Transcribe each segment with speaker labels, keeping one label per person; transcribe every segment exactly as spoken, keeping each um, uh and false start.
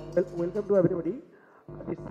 Speaker 1: Well, welcome to everybody. Uh, this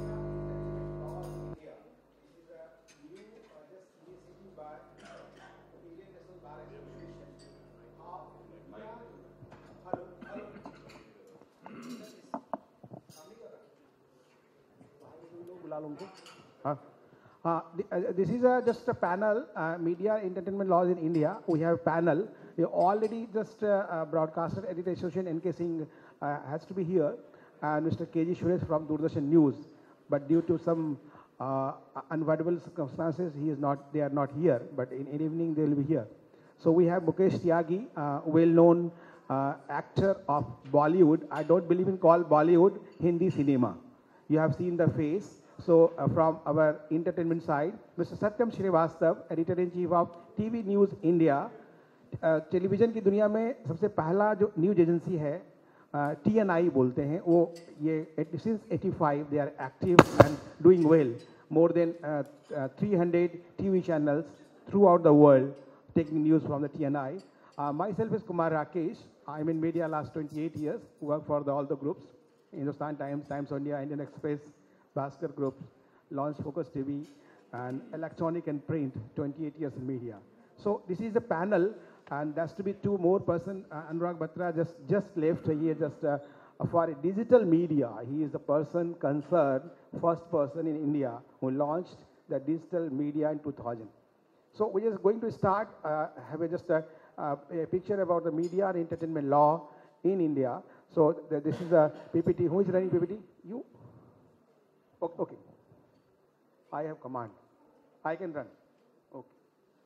Speaker 1: बुला लो उनको. हाँ. Uh, th- uh, this is a, just a panel, uh, media entertainment laws in India. We have panel. We already just uh, uh, broadcaster editor association N K Singh uh, has to be here, and Mister K G Suresh from Doordarshan News. But due to some uh, unavoidable circumstances, he is not. They are not here. But in, in evening they will be here. So we have Mukesh Tyagi, uh, well-known uh, actor of Bollywood. I don't believe in call Bollywood Hindi cinema. You have seen the face. So uh, from our entertainment side, Mister Satyam Srivastav, editor-in-chief of T V News India. Television की दुनिया में सबसे पहला जो news agency है T N I बोलते हैं, वो ये since eighty five they are active and doing well. More than three hundred TV channels throughout the world taking news from the T N I. Uh, myself is Kumar Rakesh. I'm in media last twenty-eight years, work for the, all the groups, Hindustan Times, Times of India, Indian Express, Bhaskar Groups, Launch Focus T V, and electronic and print, twenty-eight years in media. So this is the panel, and that's to be two more person. Uh, Anurag Batra just, just left here just uh, for digital media. He is the person concerned, first person in India who launched the digital media in two thousand. So we're just going to start, uh, have a just a, uh, a picture about the media and entertainment law in India. So th this is a P P T. Who is running P P T? You? Okay. okay. I have command. I can run. Okay.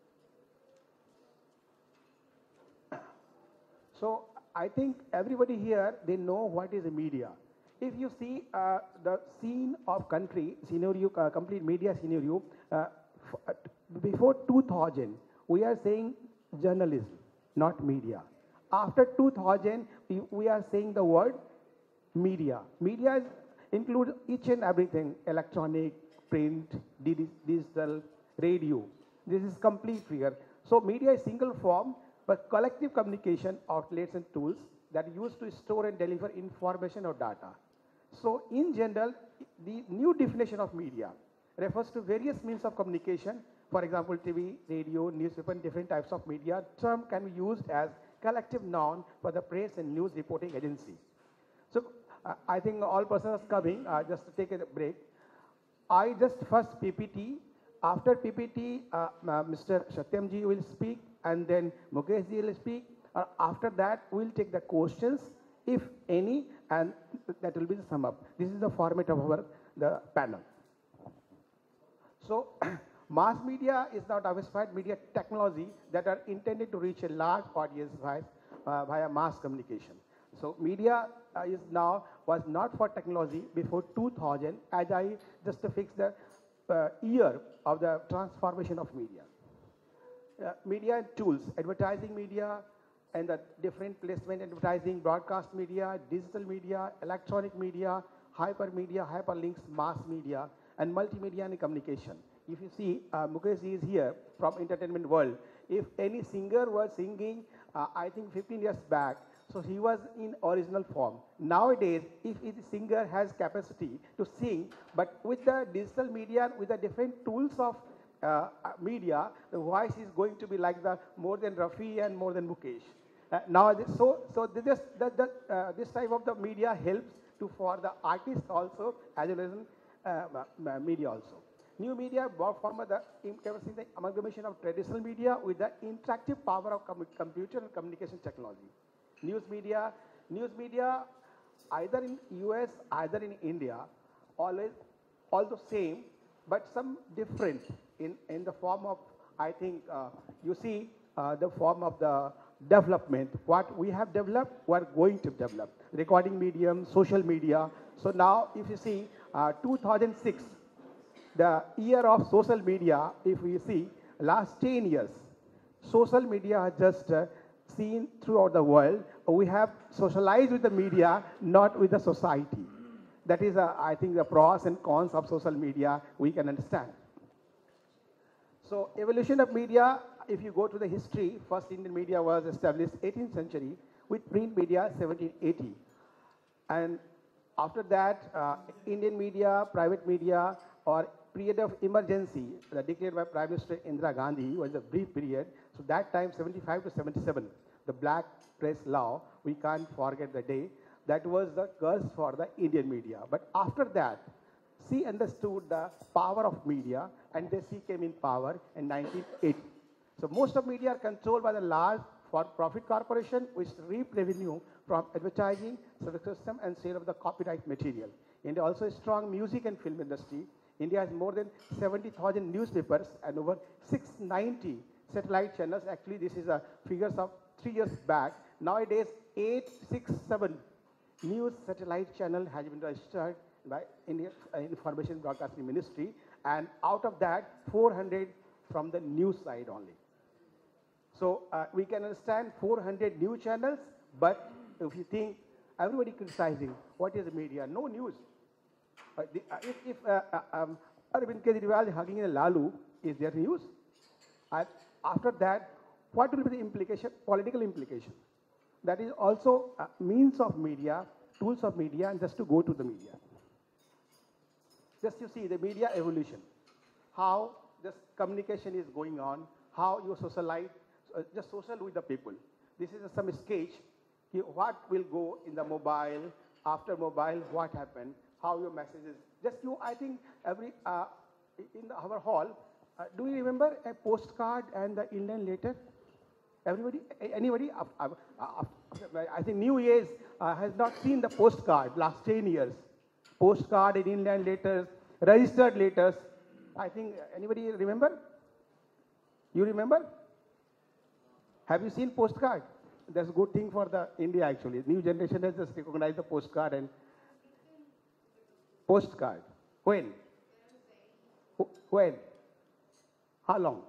Speaker 1: So I think everybody here, they know what is a media. If you see uh, the scene of country, scenario, uh, complete media scenario, uh, before two thousand, we are saying journalism, not media. After two thousand, we, we are saying the word media. Media is, includes each and everything, electronic, print, digital, radio. This is complete figure. So media is single form, but collective communication outlets and tools that are used to store and deliver information or data. So in general, the new definition of media refers to various means of communication. For example, T V, radio, newspaper, and different types of media. Term can be used as collective noun for the press and news reporting agency. So uh, I think all persons coming, uh, just to take a break. I just first P P T. After P P T, uh, uh, Mister Satyamji will speak, and then Mukeshji will speak. Uh, after that, we'll take the questions, if any, and that will be the sum up. This is the format of our the panel. So. Mass media is now diversified media technology that are intended to reach a large audience via, uh, via mass communication. So media uh, is now, was not for technology before two thousand, as I just to fix the uh, year of the transformation of media. Uh, media and tools, advertising media, and the different placement advertising, broadcast media, digital media, electronic media, hypermedia, hyperlinks, mass media, and multimedia and communication. If you see, uh, Mukesh is here from entertainment world. If any singer was singing, uh, I think fifteen years back, so he was in original form. Nowadays, if a singer has capacity to sing, but with the digital media, with the different tools of uh, media, the voice is going to be like the more than Rafi and more than Mukesh. Uh, now, this, so so this the, the, uh, this type of the media helps to for the artist also as well as uh, media also. New media form the, the amalgamation of traditional media with the interactive power of com computer and communication technology. News media, news media, either in U S, either in India, always all the same, but some different in in the form of, I think uh, you see uh, the form of the development. What we have developed, we are going to develop. Recording medium, social media. So now, if you see, uh, two thousand six. The year of social media, if we see, last ten years, social media has just uh, seen throughout the world. We have socialized with the media, not with the society. That is, uh, I think, the pros and cons of social media we can understand. So, evolution of media, if you go to the history, first Indian media was established eighteenth century with print media seventeen eighty. And after that, uh, Indian media, private media, or period of emergency uh, declared by Prime Minister Indira Gandhi was a brief period. So that time, seventy-five to seventy-seven, the black press law, we can't forget the day. That was the curse for the Indian media. But after that, she understood the power of media, and then she came in power in nineteen eighty. So most of media are controlled by the large for-profit corporation, which reap revenue from advertising, subscription, and sale of the copyright material. India also a strong music and film industry. India has more than seventy thousand newspapers and over six hundred ninety satellite channels. Actually, this is a figures of three years back. Nowadays, eight six seven news satellite channel has been registered by Indian uh, Information Broadcasting Ministry, and out of that, four hundred from the news side only. So uh, we can understand four hundred news channels, but if you think everybody criticizing, what is the media? No news. Uh, the, uh, if if uh, uh, um, Arvind Kejriwal hugging a Lalu, is there news? And after that, what will be the implication, political implication? That is also uh, means of media, tools of media, and just to go to the media. Just you see the media evolution, how this communication is going on, how you socialize, uh, just social with the people. This is uh, some sketch, what will go in the mobile, after mobile, what happened, how your messages, just you, I think every, uh, in our hall, uh, do you remember a postcard and the Indian letter? Everybody, anybody? Uh, uh, uh, I think New Year's uh, has not seen the postcard last ten years. Postcard in Indian letters, registered letters. I think, anybody remember? You remember? Have you seen postcard? That's a good thing for the India actually. New generation has just recognized the postcard and postcard. When? When? How long?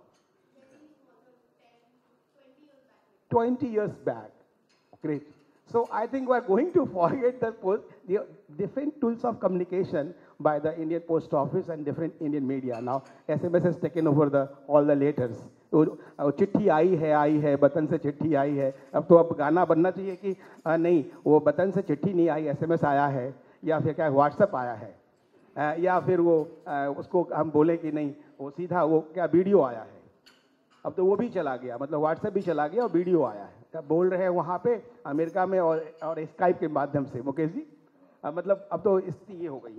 Speaker 1: twenty years back. Great. So I think we are going to forget the, post, the different tools of communication by the Indian Post Office and different Indian media. Now S M S has taken over the all the letters. वो चिट्ठी आई है आई है button से चिट्ठी आई है. अब तो अब गाना बनना चाहिए कि आ, नहीं वो बटन से चिट्ठी नहीं आई, एसएमएस आया है, या फिर क्या व्हाट्सएप आया है, आ, या फिर वो आ, उसको हम बोले कि नहीं वो सीधा वो क्या वीडियो आया है. अब तो वो भी चला गया, मतलब व्हाट्सएप भी चला गया और वीडियो आया है. क्या बोल रहे हैं वहाँ पे अमेरिका में और और स्काइप के माध्यम से मुकेश जी, आ, मतलब अब तो स्थिति ये हो गई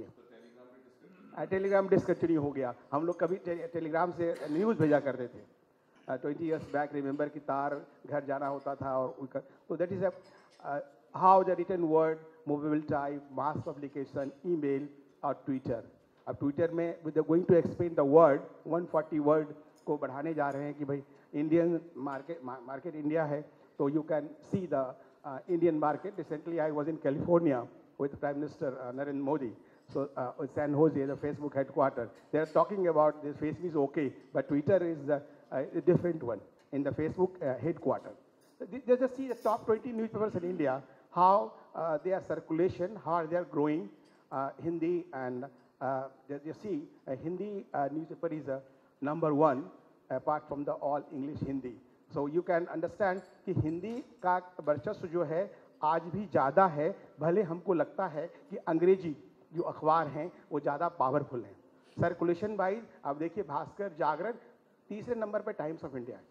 Speaker 1: है. टेलीग्राम डिस्कंटिन्यू हो गया. हम लोग कभी टे, टेलीग्राम से न्यूज़ भेजा करते थे. ट्वेंटी ईयर्स बैक रिमेंबर कि तार घर जाना होता था और तो that is how the written word, movable type, mass publication, email और ट्विटर. अब ट्विटर में with going to explain the word one forty word को बढ़ाने जा रहे हैं कि भाई इंडियन मार्केट मार्केट इंडिया है, तो you can see the Indian market. Recently I was in California with Prime Minister uh, Narendra Modi. So uh, with San Jose, the Facebook headquarters, they are talking about this. Facebook is okay, but Twitter is uh, a different one in the Facebook uh, headquarters. They just see the top twenty newspapers in India, how uh, their circulation, how they are growing. Uh, Hindi and uh, you see, uh, Hindi uh, newspaper is uh, number one apart from the all English Hindi. So you can understand कि हिंदी का वर्चस्व जो है आज भी ज़्यादा है, भले हमको लगता है कि अंग्रेजी जो अखबार हैं वो ज़्यादा पावरफुल हैं. सर्कुलेशन वाइज अब देखिए भास्कर, जागरण तीसरे नंबर पे टाइम्स ऑफ इंडिया है,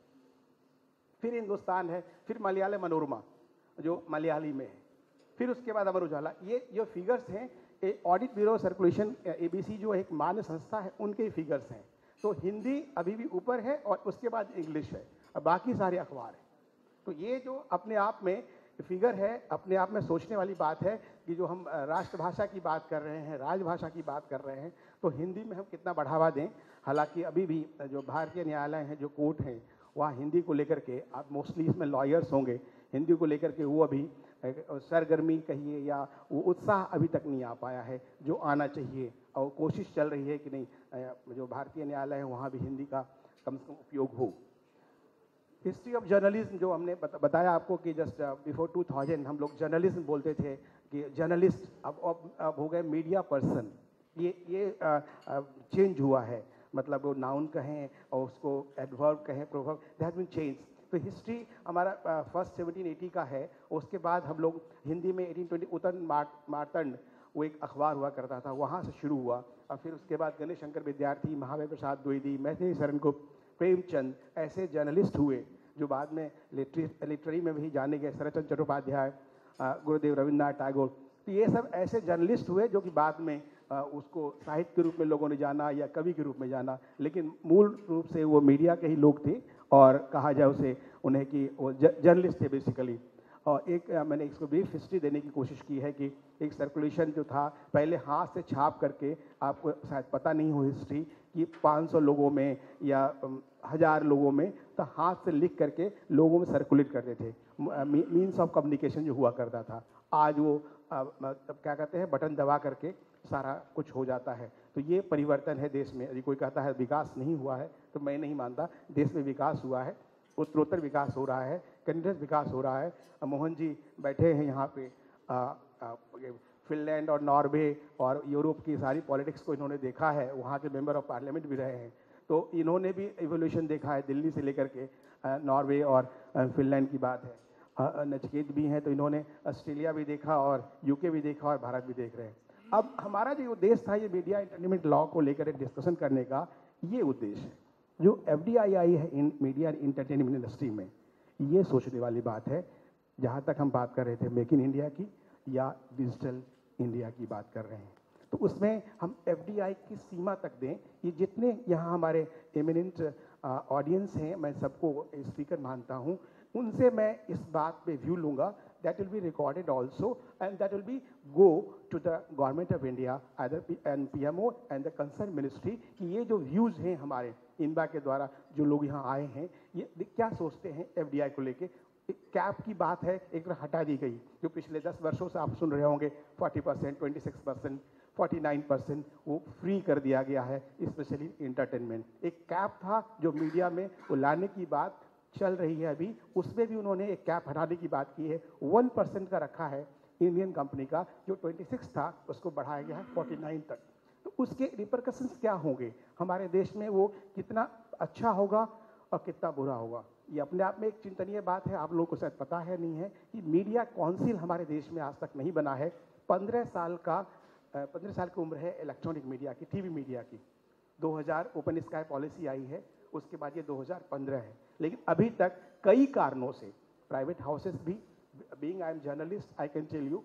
Speaker 1: फिर हिंदुस्तान है, फिर मलयालम मनोरमा जो मलयाली में है, फिर उसके बाद अमर उजाला. ये जो फिगर्स हैं ऑडिट ब्यूरो सर्कुलेशन एबीसी जो एक मान्य संस्था है उनके ही फिगर्स हैं. तो हिंदी अभी भी ऊपर है और उसके बाद इंग्लिश है और बाकी सारे अखबार हैं. तो ये जो अपने आप में फिगर है, अपने आप में सोचने वाली बात है कि जो हम राष्ट्रभाषा की बात कर रहे हैं, राजभाषा की बात कर रहे हैं, तो हिंदी में हम कितना बढ़ावा दें. हालांकि अभी भी जो भारतीय न्यायालय हैं, जो कोर्ट हैं, वहाँ हिंदी को लेकर के आप मोस्टली इसमें लॉयर्स होंगे, हिंदी को लेकर के वो अभी सरगर्मी कहिए या वो उत्साह अभी तक नहीं आ पाया है जो आना चाहिए. और कोशिश चल रही है कि नहीं जो भारतीय न्यायालय है वहाँ भी हिंदी का कम से कम उपयोग हो. हिस्ट्री ऑफ जर्नलिज्म जो हमने बताया आपको कि जस्ट बिफोर टू थाउजेंड हम लोग जर्नलिज्म बोलते थे कि जर्नलिस्ट अब अब अब हो गए मीडिया पर्सन. ये ये चेंज हुआ है, मतलब वो नाउन कहें और उसको एडवर्ब कहें, proverb, that has been change. तो हिस्ट्री हमारा फर्स्ट सेवनटीन एटी का है. उसके बाद हम लोग हिंदी में एटीन ट्वेंटी उत्तन मार्तंड वो एक अखबार हुआ करता था, वहाँ से शुरू हुआ। और फिर उसके बाद गणेश शंकर विद्यार्थी, महावीर प्रसाद द्विवेदी, मैथिली शरण गुप्त, प्रेमचंद, ऐसे जर्नलिस्ट हुए जो बाद में लिटरी लिटरेरी में भी जाने गए, शरतचंद्र चट्टोपाध्याय, गुरुदेव रविन्द्रनाथ टैगोर। तो ये सब ऐसे जर्नलिस्ट हुए जो कि बाद में आ, उसको साहित्य के रूप में लोगों ने जाना या कवि के रूप में जाना, लेकिन मूल रूप से वो मीडिया के ही लोग थे, और कहा जाए उसे उन्हें कि वो जर्नलिस्ट थे बेसिकली। और एक मैंने इसको ब्रीफ हिस्ट्री देने की कोशिश की है कि एक सर्कुलेशन जो था पहले हाथ से छाप करके, आपको शायद पता नहीं हो हिस्ट्री, कि पाँच सौ लोगों में या हज़ार लोगों में तो हाथ से लिख करके लोगों में सर्कुलेट करते थे, मीन्स ऑफ कम्युनिकेशन जो हुआ करता था। आज वो आ, क्या कहते हैं, बटन दबा करके सारा कुछ हो जाता है। तो ये परिवर्तन है देश में। यदि कोई कहता है विकास नहीं हुआ है तो मैं नहीं मानता, देश में विकास हुआ है, उत्तरोत्तर विकास हो रहा है, कंटिन्यूस विकास हो रहा है। मोहन जी बैठे हैं यहाँ पे, आ, आ, फिनलैंड और नॉर्वे और यूरोप की सारी पॉलिटिक्स को इन्होंने देखा है, वहाँ के मेंबर ऑफ पार्लियामेंट भी रहे हैं, तो इन्होंने भी इवोल्यूशन देखा है, दिल्ली से लेकर के नॉर्वे और फिनलैंड की बात है। नचिकेत भी हैं तो इन्होंने ऑस्ट्रेलिया भी देखा और यूके भी देखा और भारत भी देख रहे हैं। अब हमारा जो उद्देश्य था ये मीडिया एंटरटेनमेंट लॉ को लेकर एक डिस्कशन करने का, ये उद्देश्य है। जो एफ डी आई आई है इन मीडिया एंटरटेनमेंट इंडस्ट्री में, ये सोचने वाली बात है। जहाँ तक हम बात कर रहे थे मेक इन इंडिया की या डिजिटल इंडिया की बात कर रहे हैं, तो उसमें हम एफ डी आई की सीमा तक दें। ये जितने यहाँ हमारे एमिनेंट ऑडियंस हैं, मैं सबको स्पीकर मानता हूँ, उनसे मैं इस बात पे व्यू लूँगा, that will be recorded also and that will be go to the government of India either and P M O and the concern ministry, कि ये जो व्यूज़ हैं हमारे इनबा के द्वारा जो लोग यहाँ आए हैं, ये क्या सोचते हैं एफ डी आई को लेके। कैप की बात है, एक बार हटा दी गई, जो पिछले दस वर्षों से आप सुन रहे होंगे, forty percent, twenty six percent, forty nine percent वो फ्री कर दिया गया है, स्पेशली इंटरटेनमेंट। एक कैप था जो मीडिया में वो लाने की बात चल रही है अभी, उसमें भी उन्होंने एक कैप हटाने की बात की है। वन परसेंट का रखा है इंडियन कंपनी का, जो ट्वेंटी सिक्स था उसको बढ़ाया गया है फोर्टी नाइन तक। तो उसके रिपरकशंस क्या होंगे हमारे देश में, वो कितना अच्छा होगा और कितना बुरा होगा, ये अपने आप में एक चिंतनीय बात है। आप लोगों को शायद पता है नहीं है कि मीडिया काउंसिल हमारे देश में आज तक नहीं बना है। पंद्रह साल का पंद्रह साल की उम्र है इलेक्ट्रॉनिक मीडिया की, टीवी मीडिया की। दो हज़ार ओपन स्काई पॉलिसी आई है, उसके बाद ये दो हज़ार पंद्रह है, लेकिन अभी तक कई कारणों से प्राइवेट हाउसेस भी, being I am journalist I can tell you,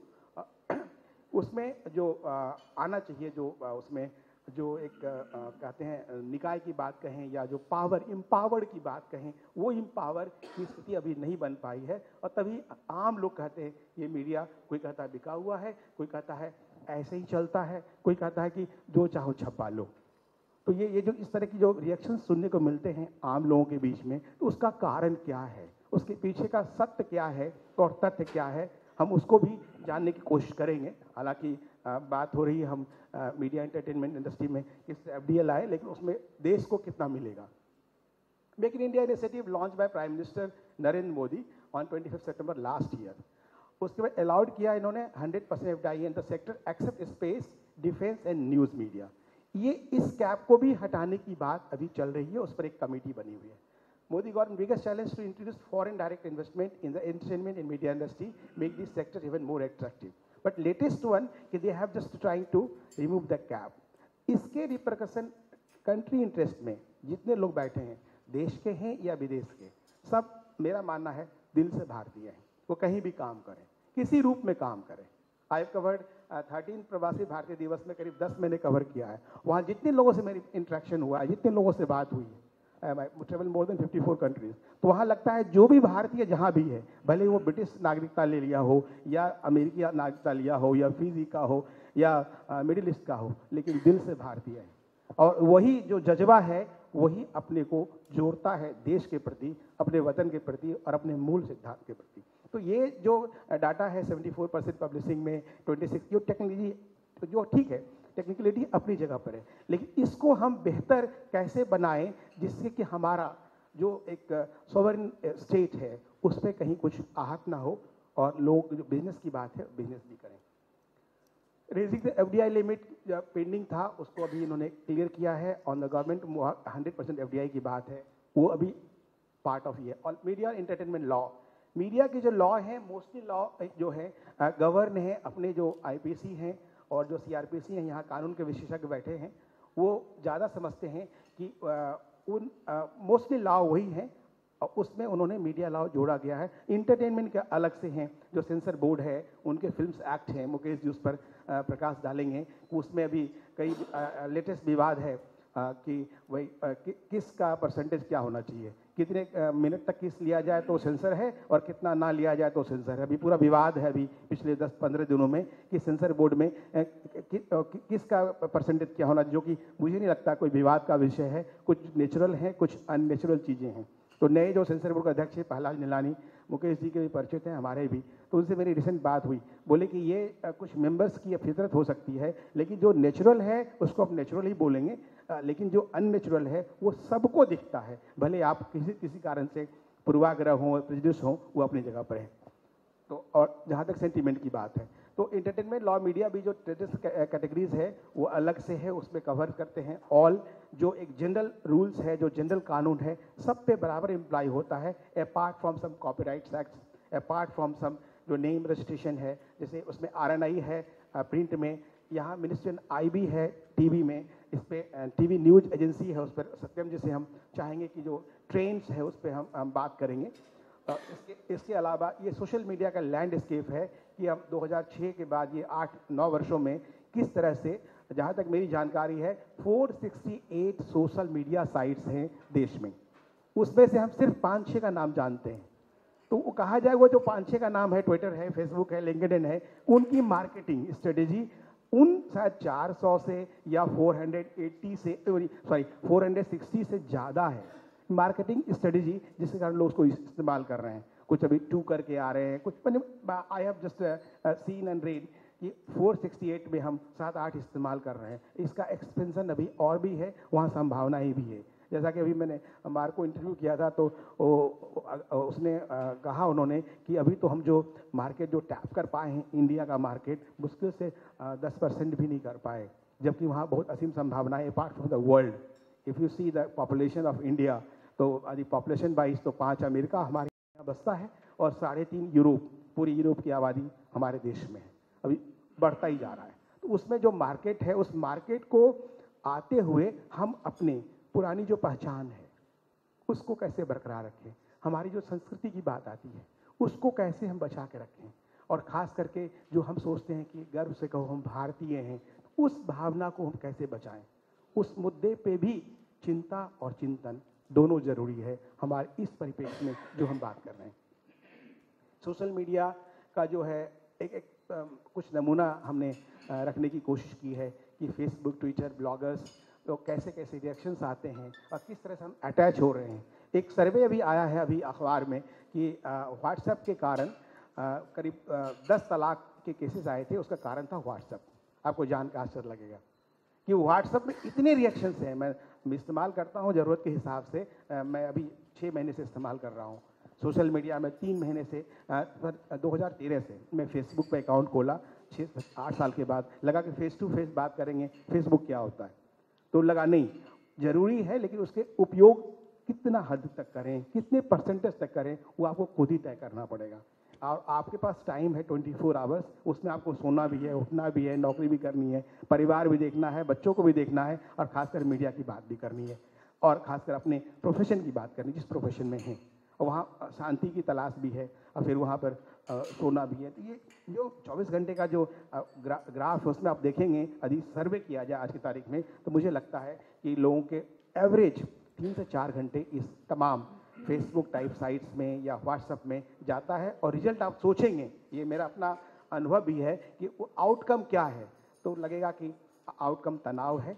Speaker 1: उसमें जो आ, आना चाहिए, जो आ, उसमें जो एक आ, कहते हैं निकाय की बात कहें या जो पावर, इम्पावर्ड की बात कहें, वो इम्पावर की स्थिति अभी नहीं बन पाई है। और तभी आम लोग कहते हैं ये मीडिया, कोई कहता है बिका हुआ है, कोई कहता है ऐसे ही चलता है, कोई कहता है कि जो चाहो छपा लो। तो ये ये जो इस तरह की जो रिएक्शन सुनने को मिलते हैं आम लोगों के बीच में, तो उसका कारण क्या है, उसके पीछे का सत्य क्या है और तथ्य क्या है, हम उसको भी जानने की कोशिश करेंगे। हालांकि बात हो रही है हम मीडिया एंटरटेनमेंट इंडस्ट्री में किस एफ डी एल आए, लेकिन उसमें देश को कितना मिलेगा। Make in India initiative launch by prime minister Narendra Modi on twenty fifth सितंबर लास्ट ईयर। उसके बाद अलाउड किया इन्होंने hundred percent F D I in the sector except space, defence and news media. ये इस कैप को भी हटाने की बात अभी चल रही है, उस पर एक कमेटी बनी हुई है। Modi government biggest challenge to introduce foreign direct investment in the entertainment and media industry, make this sector even more attractive. But latest one कि they have just trying to remove the cap. इसके repercussion country interest में जितने लोग बैठे हैं, देश के हैं या विदेश के, सब मेरा मानना है दिल से भारतीय हैं। वो कहीं भी काम करें, किसी रूप में काम करें। आई हैव कवर्ड थर्टीन प्रवासी भारतीय दिवस में करीब दस मैंने कवर किया है। वहाँ जितने लोगों से मेरी इंटरेक्शन हुआ है, जितने लोगों से बात हुई है, travel more than fifty four countries, तो वहाँ लगता है जो भी भारतीय जहाँ भी है, भले वो ब्रिटिश नागरिकता ले लिया हो या अमेरिकी नागरिकता लिया हो या फिजी का हो या मिडिल ईस्ट का हो, लेकिन दिल से भारतीय है। और वही जो जज्बा है वही अपने को जोड़ता है देश के प्रति, अपने वतन के प्रति और अपने मूल सिद्धांत के प्रति। तो ये जो डाटा है सेवेंटी फोर परसेंट पब्लिशिंग में, ट्वेंटी सिक्स जो टेक्नोलॉजी जो ठीक है, टेक्निकलिटी अपनी जगह पर है, लेकिन इसको हम बेहतर कैसे बनाएं जिससे कि हमारा जो एक सॉवरेन स्टेट है उस पर कहीं कुछ आहत ना हो और लोग जो बिजनेस की बात है बिजनेस भी करें। Raising the F D I limit pending था, उसको अभी इन्होंने क्लियर किया है। On the government hundred percent F D I की बात है, वो अभी पार्ट ऑफ ये। और मीडिया एंटरटेनमेंट लॉ, मीडिया के जो लॉ हैं मोस्टली लॉ जो है गवर्न है अपने जो आई पी सी हैं और जो सीआरपीसी हैं यहाँ कानून के विशेषज्ञ बैठे हैं, वो ज़्यादा समझते हैं कि आ, उन मोस्टली लॉ वही हैं और उसमें उन्होंने मीडिया लॉ जोड़ा गया है। इंटरटेनमेंट के अलग से हैं, जो सेंसर बोर्ड है उनके फिल्म्स एक्ट हैं, मुकेश जी उस पर आ, प्रकाश डालेंगे। उसमें अभी कई लेटेस्ट विवाद है आ, कि वही कि, किसका परसेंटेज क्या होना चाहिए, कितने आ, मिनट तक किस लिया जाए तो सेंसर है और कितना ना लिया जाए तो सेंसर है। अभी पूरा विवाद है अभी पिछले दस पंद्रह दिनों में कि सेंसर बोर्ड में आ, कि, आ, कि, किसका परसेंटेज क्या होना, जो कि मुझे नहीं लगता कोई विवाद का विषय है। कुछ नेचुरल है, कुछ अननेचुरल चीज़ें हैं। तो नए जो सेंसर बोर्ड का अध्यक्ष है प्रहलाद निलानी, मुकेश जी के भी परिचित हैं, हमारे भी, तो उनसे मेरी रिसेंट बात हुई। बोले कि ये आ, कुछ मेंबर्स की फितरत हो सकती है, लेकिन जो नेचुरल है उसको आप नेचुरल ही बोलेंगे, आ, लेकिन जो अननेचुरल है वो सबको दिखता है, भले आप किसी किसी कारण से पूर्वाग्रह हो, प्रेजुडिस हो, वो अपनी जगह पर है। तो और जहाँ तक सेंटीमेंट की बात है, तो इंटरटेनमेंट लॉ मीडिया भी जो ट्रेडिशनल कैटेगरीज है वो अलग से है, उसमें कवर करते हैं। ऑल जो एक जनरल रूल्स है, जो जनरल कानून है, सब पे बराबर इम्प्लाई होता है, apart from some copyrights act, apart from some जो नेम रजिस्ट्रेशन है, जैसे उसमें आर एन आई है प्रिंट में, यहाँ मिनिस्ट्रियल आई बी है टीवी में, इस पर टीवी न्यूज एजेंसी है, उस पर सत्यम जी से हम चाहेंगे कि जो ट्रेंड्स है उस पर हम, हम बात करेंगे। इसके इसके अलावा ये सोशल मीडिया का लैंडस्केप है कि अब दो हज़ार छह के बाद ये आठ नौ वर्षों में किस तरह से, जहाँ तक मेरी जानकारी है, चार सौ अड़सठ सोशल मीडिया साइट्स हैं देश में, उसमें से हम सिर्फ पाँच छः का नाम जानते हैं। तो वो कहा जाए वो जो पाँच छः का नाम है, ट्विटर है, फेसबुक है, लिंक्डइन है, उनकी मार्केटिंग स्ट्रेटेजी उन शायद चार सौ से या चार सौ अस्सी से सॉरी चार सौ साठ से ज़्यादा है मार्केटिंग स्ट्रेटेजी, जिसके कारण लोग उसको इस्तेमाल कर रहे हैं। कुछ अभी टू करके आ रहे हैं, कुछ I have just seen and read कि चार सौ अड़सठ में हम सात आठ इस्तेमाल कर रहे हैं। इसका एक्सपेंशन अभी और भी है, वहाँ संभावना ही भी है। जैसा कि अभी मैंने मार को इंटरव्यू किया था तो वो उसने कहा उन्होंने कि अभी तो हम जो मार्केट जो टैप कर पाए हैं, इंडिया का मार्केट, मुश्किल से दस परसेंट भी नहीं कर पाए, जबकि वहाँ बहुत असीम संभावनाएं apart from the world. If you see the population of India, तो यदि पॉपुलेशन वाइज तो पाँच अमेरिका हमारे यहाँ बसता है और साढ़े तीन यूरोप, पूरी यूरोप की आबादी हमारे देश में है, अभी बढ़ता ही जा रहा है। तो उसमें जो मार्केट है, उस मार्केट को आते हुए हम अपने पुरानी जो पहचान है उसको कैसे बरकरार रखें, हमारी जो संस्कृति की बात आती है उसको कैसे हम बचा के रखें, और ख़ास करके जो हम सोचते हैं कि गर्व से कहो हम भारतीय हैं, उस भावना को हम कैसे बचाएं, उस मुद्दे पे भी चिंता और चिंतन दोनों जरूरी है हमारे इस परिप्रेक्ष्य में जो हम बात कर रहे हैं। सोशल मीडिया का जो है एक एक आ, कुछ नमूना हमने आ, रखने की कोशिश की है कि फेसबुक, ट्विटर, ब्लॉगर्स तो कैसे कैसे रिएक्शंस आते हैं और किस तरह से हम अटैच हो रहे हैं। एक सर्वे अभी आया है अभी अखबार में कि व्हाट्सएप के कारण आ, करीब आ, दस तलाक के केसेस आए थे, उसका कारण था व्हाट्सएप। आपको जान के आश्चर्य लगेगा कि व्हाट्सएप में इतने रिएक्शंस हैं। मैं इस्तेमाल करता हूँ ज़रूरत के हिसाब से, आ, मैं अभी छः महीने से इस्तेमाल कर रहा हूँ सोशल मीडिया में, तीन महीने से दो हज़ार तेरह से मैं फेसबुक पे अकाउंट खोला, छः आठ साल के बाद लगा कि फेस टू फेस बात करेंगे, फेसबुक क्या होता है, तो लगा नहीं ज़रूरी है, लेकिन उसके उपयोग कितना हद तक करें, कितने परसेंटेज तक करें, वो आपको खुद ही तय करना पड़ेगा। और आपके पास टाइम है चौबीस आवर्स, उसमें आपको सोना भी है, उठना भी है, नौकरी भी करनी है, परिवार भी देखना है, बच्चों को भी देखना है, और खासकर मीडिया की बात भी करनी है, और खासकर अपने प्रोफेशन की बात करनी, जिस प्रोफेशन में हैं, और वहाँ शांति की तलाश भी है, और फिर वहाँ पर आ, सोना भी है। तो ये जो चौबीस घंटे का जो आ, ग्रा, ग्राफ है उसमें आप देखेंगे, यदि सर्वे किया जाए आज की तारीख में, तो मुझे लगता है कि लोगों के एवरेज तीन से चार घंटे इस तमाम फेसबुक टाइप साइट्स में या व्हाट्सएप में जाता है, और रिजल्ट आप सोचेंगे, ये मेरा अपना अनुभव भी है कि वो आउटकम क्या है, तो लगेगा कि आउटकम तनाव है,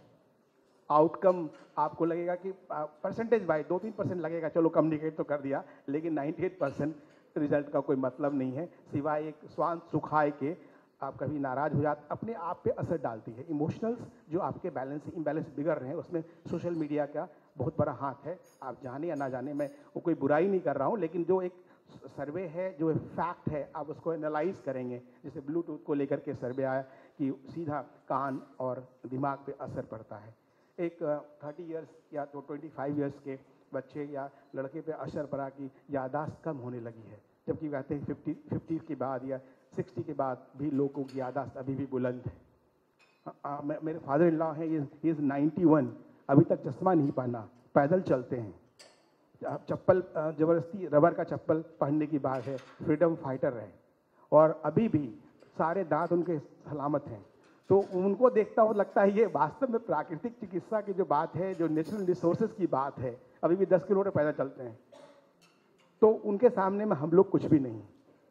Speaker 1: आउटकम आपको लगेगा कि परसेंटेज वाइज दो तीन परसेंट लगेगा, चलो कम्युनिकेट तो कर दिया, लेकिन अट्ठानवे परसेंट रिजल्ट का कोई मतलब नहीं है, सिवाय एक स्वांत सुखाए के आप कभी नाराज हो जाते, अपने आप पे असर डालती है। इमोशनल्स जो आपके बैलेंस इम्बैलेंस बिगड़ रहे हैं, उसमें सोशल मीडिया का बहुत बड़ा हाथ है, आप जाने या ना जाने, मैं वो कोई बुराई नहीं कर रहा हूँ, लेकिन जो एक सर्वे है, जो फैक्ट है, आप उसको एनालाइज करेंगे। जैसे ब्लूटूथ को लेकर के सर्वे आया कि सीधा कान और दिमाग पे असर पड़ता है। एक थर्टी इयर्स या तो ट्वेंटी फाइव इयर्स के बच्चे या लड़के पे असर पड़ा कि यादाश्त कम होने लगी है, जबकि कहते हैं फिफ्टी फिफ्टी के बाद या सिक्सटी के बाद भी लोगों की यादाश्त अभी भी बुलंद है। मेरे फादर इन लॉ हैं, ही इज़ नाइन्टी वन, अभी तक चश्मा नहीं पहना, पैदल चलते हैं, चप्पल ज़बरदस्ती रबर का चप्पल पहनने की बात है, फ्रीडम फाइटर रहे और अभी भी सारे दांत उनके सलामत हैं। तो उनको देखता हुआ लगता है ये वास्तव में प्राकृतिक चिकित्सा की जो बात है, जो नेचुरल रिसोर्सेज की बात है, अभी भी दस किलोमीटर पैदल चलते हैं, तो उनके सामने में हम लोग कुछ भी नहीं।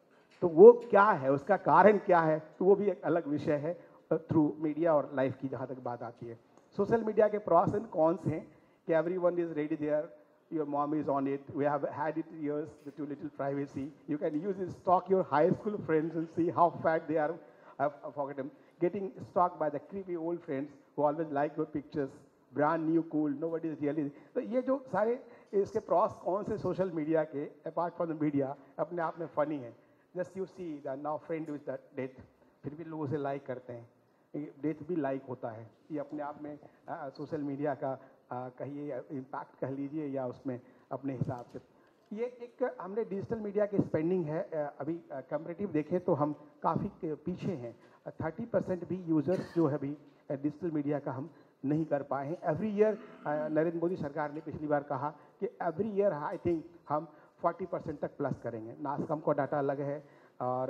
Speaker 1: तो वो क्या है, उसका कारण क्या है, तो वो भी एक अलग विषय है थ्रू मीडिया और लाइफ की जहाँ तक बात आती है। सोशल मीडिया के प्रॉस एंड कॉन्स हैं कि every one is ready there, your mom is on it, we have had it years with too little privacy, you can use it, stalk your high school friends and see how fat they are, I forget them, getting stalked by the creepy old friends who always like your pictures, brand new cool, nobody is really, तो ये जो सारे इसके pros कौन से social media के apart from the media अपने आप में फनी है। Just you see that now friend with the death, फिर भी लोग उसे लाइक करते हैं, डेथ भी लाइक होता है, ये अपने आप में सोशल मीडिया का कहिए इम्पैक्ट कह लीजिए या उसमें अपने हिसाब से। ये एक हमने डिजिटल मीडिया की स्पेंडिंग है, अभी कंपैरेटिव देखें तो हम काफ़ी पीछे हैं, थर्टी परसेंट भी यूज़र्स जो है अभी डिजिटल मीडिया का हम नहीं कर पाए हैं। एवरी ईयर नरेंद्र मोदी सरकार ने पिछली बार कहा कि एवरी ईयर आई थिंक हम फोर्टी परसेंट तक प्लस करेंगे। नास्कॉम का डाटा अलग है और